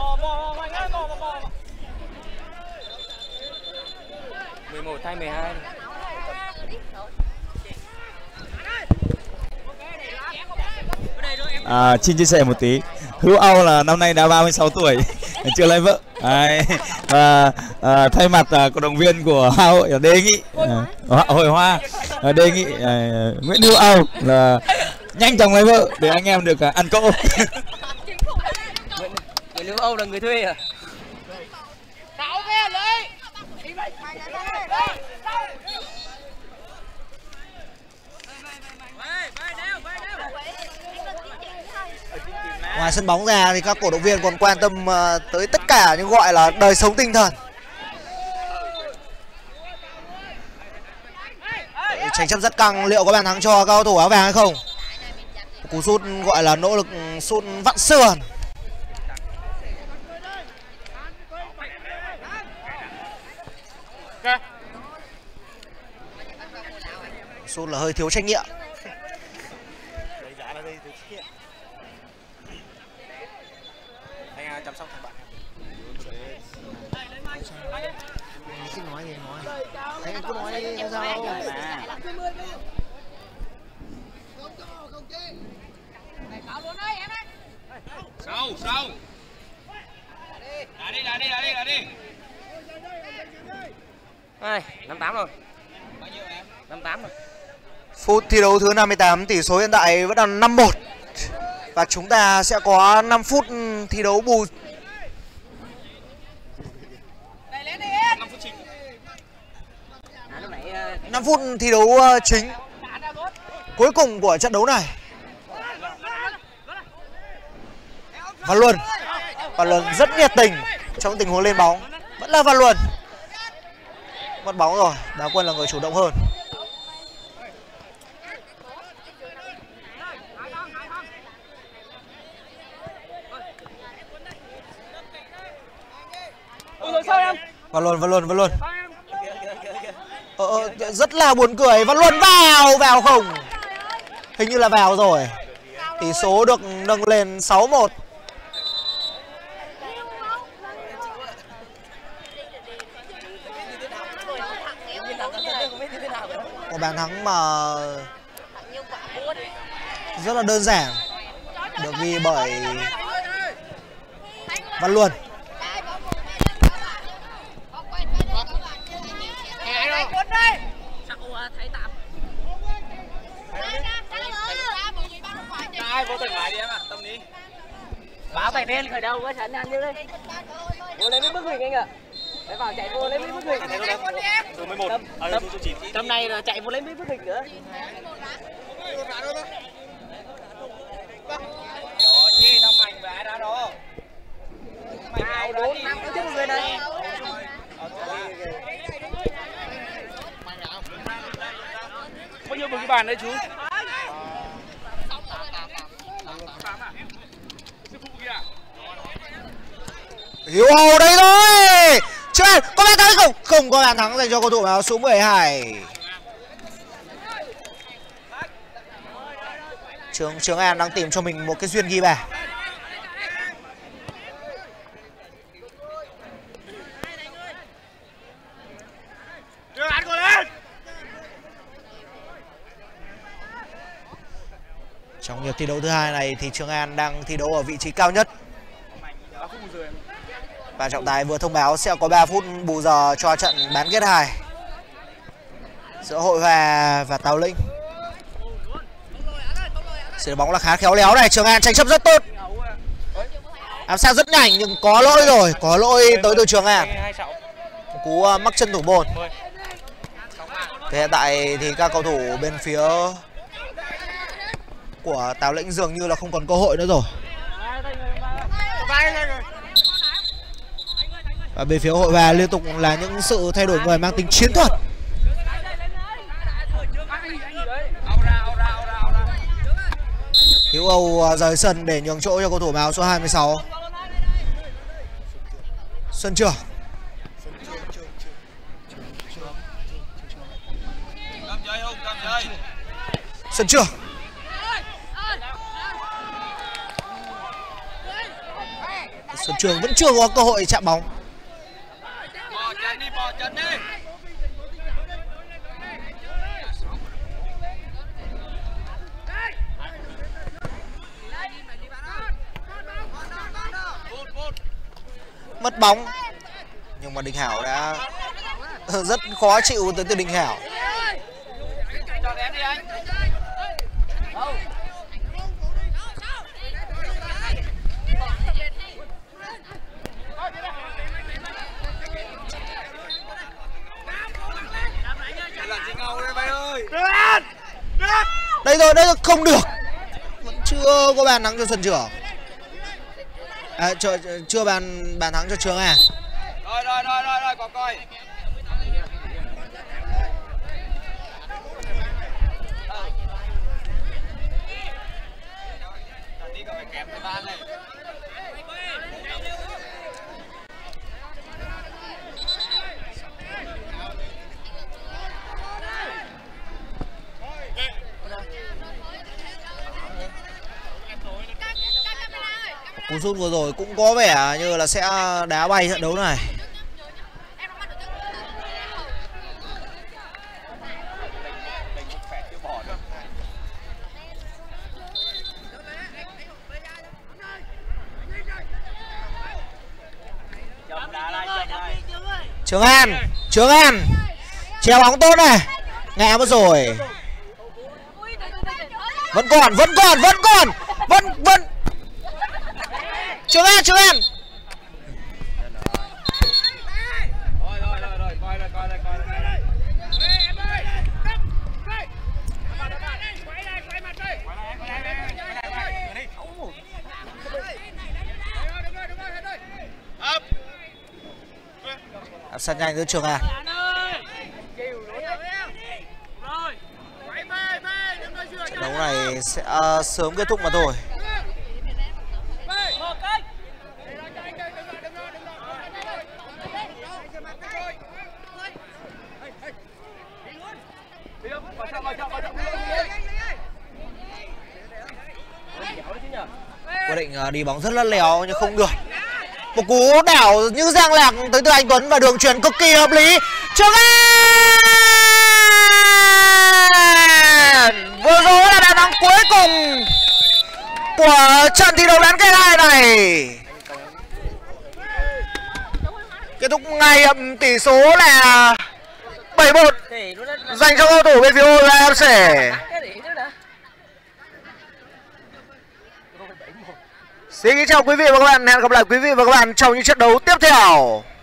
mười một thay mười hai. À, xin chia sẻ một tí. Hữu Âu là năm nay đã ba mươi sáu tuổi, chưa lấy vợ. Đấy. À, à, thay mặt à, cổ động viên của Hoa Hội đề nghị à, Hội Hoa à, đề nghị à, Nguyễn Hữu Âu là nhanh chóng lấy vợ để anh em được à, ăn cỗ. Nguyễn Hữu Âu là người thuê à? Ngoài sân bóng ra thì các cổ động viên còn quan tâm uh, tới tất cả những gọi là đời sống tinh thần. Tranh chấp rất căng, liệu có bàn thắng cho các cầu thủ áo vàng hay không? Cú sút gọi là nỗ lực sút vặn sườn. Sút là hơi thiếu trách nhiệm. Anh chăm sóc thằng bạn. Cứ nói gì nói. Anh cứ nói đi sao? Sau, sau. Đá đi, đá đi, đá đi, đá đi. Đây, năm tám rồi. Bao nhiêu em? năm tám rồi. Phút thi đấu thứ năm mươi tám, tỷ số hiện tại vẫn là năm một. Và chúng ta sẽ có năm phút thi đấu bù. năm phút chính. À, lúc nãy uh, năm phút thi đấu chính cuối cùng của trận đấu này. Văn Luân Văn Luân rất nhiệt tình trong tình huống lên bóng. Vẫn là Văn Luân. Mất bóng rồi, Đá Quân là người chủ động hơn. Văn Luân, Văn Luân, Văn Luân. Ờ, rất là buồn cười. Văn Luân vào, vào không? Hình như là vào rồi. Tỷ số được nâng lên sáu một. Một bàn thắng mà rất là đơn giản, được ghi bởi Văn Luân. Ai vô tình lại đi em ạ, tâm lý. báo tay đen khởi đầu với trận ăn như đây. Vô lấy mấy bức hình anh ạ. Phải vào chạy vô lấy mấy bức hình. Số mười một. Tầm, tầm, tầm này là chạy vô lấy mấy bức hình nữa. Rồi chi thằng Mạnh và ai đá đó. Hai, bốn, năm, có chút người này. Bao nhiêu một cái bàn đấy chú? Hiếu Hầu đây thôi. Chưa, có bàn thắng không? Không có bàn thắng dành cho cầu thủ áo số mười hai. Trường Trường An đang tìm cho mình một cái duyên ghi bàn. Trong hiệp thi đấu thứ hai này thì Trường An đang thi đấu ở vị trí cao nhất. Và trọng tài vừa thông báo sẽ có ba phút bù giờ cho trận bán kết hai giữa Hội Hòa và Tào Lĩnh. Xử bóng là khá khéo léo này, Trường An tranh chấp rất tốt. Ám sát rất nhanh nhưng có lỗi rồi, có lỗi tới từ Trường An. Cú mắc chân thủ môn. Thế hiện tại thì các cầu thủ bên phía của Tào Lĩnh dường như là không còn cơ hội nữa rồi. Và bên phía Hội Hòa liên tục là những sự thay đổi người mang tính chiến thuật. Hiếu Âu rời sân để nhường chỗ cho cầu thủ áo số hai mươi sáu. Xuân Trường. Xuân Trường. Xuân Trường vẫn chưa có cơ hội chạm bóng. Bỏ chân đi, bỏ chân đi. Mất bóng. Nhưng mà Đình Hảo đã rất khó chịu tới từ Đình Hảo. Cho em đi anh. Đây rồi, đây rồi, không được. Vẫn chưa có bàn thắng cho Xuân Trường. À, chưa, chưa bàn bàn thắng cho Trường à? Rồi rồi rồi rồi rồi, có coi. Đi còn phải kém thời gian này. Cú sút vừa rồi cũng có vẻ như là sẽ đá bay trận đấu này. Trường An, Trường An treo bóng tốt này, ngã mất rồi. Vẫn còn, vẫn còn, vẫn còn, vẫn vẫn. Trường An, Trường An. Rồi rồi rồi rồi, coi rồi coi rồi coi rồi. Áp sát nhanh tới Trường An. Trận đấu này sẽ uh, sớm kết thúc mà thôi. Quyết định uh, đi bóng rất lắt léo nhưng không được. Một cú đảo như giang lạc tới từ anh Tuấn và đường chuyền cực kỳ hợp lý. Trường An vừa rồi là bàn thắng cuối cùng của trận thi đấu đáng kể hai này. Kết thúc ngay tỷ số là bảy một dành cho cầu thủ bên phía ô lê ép xê. Xin kính chào quý vị và các bạn, hẹn gặp lại quý vị và các bạn trong những trận đấu tiếp theo.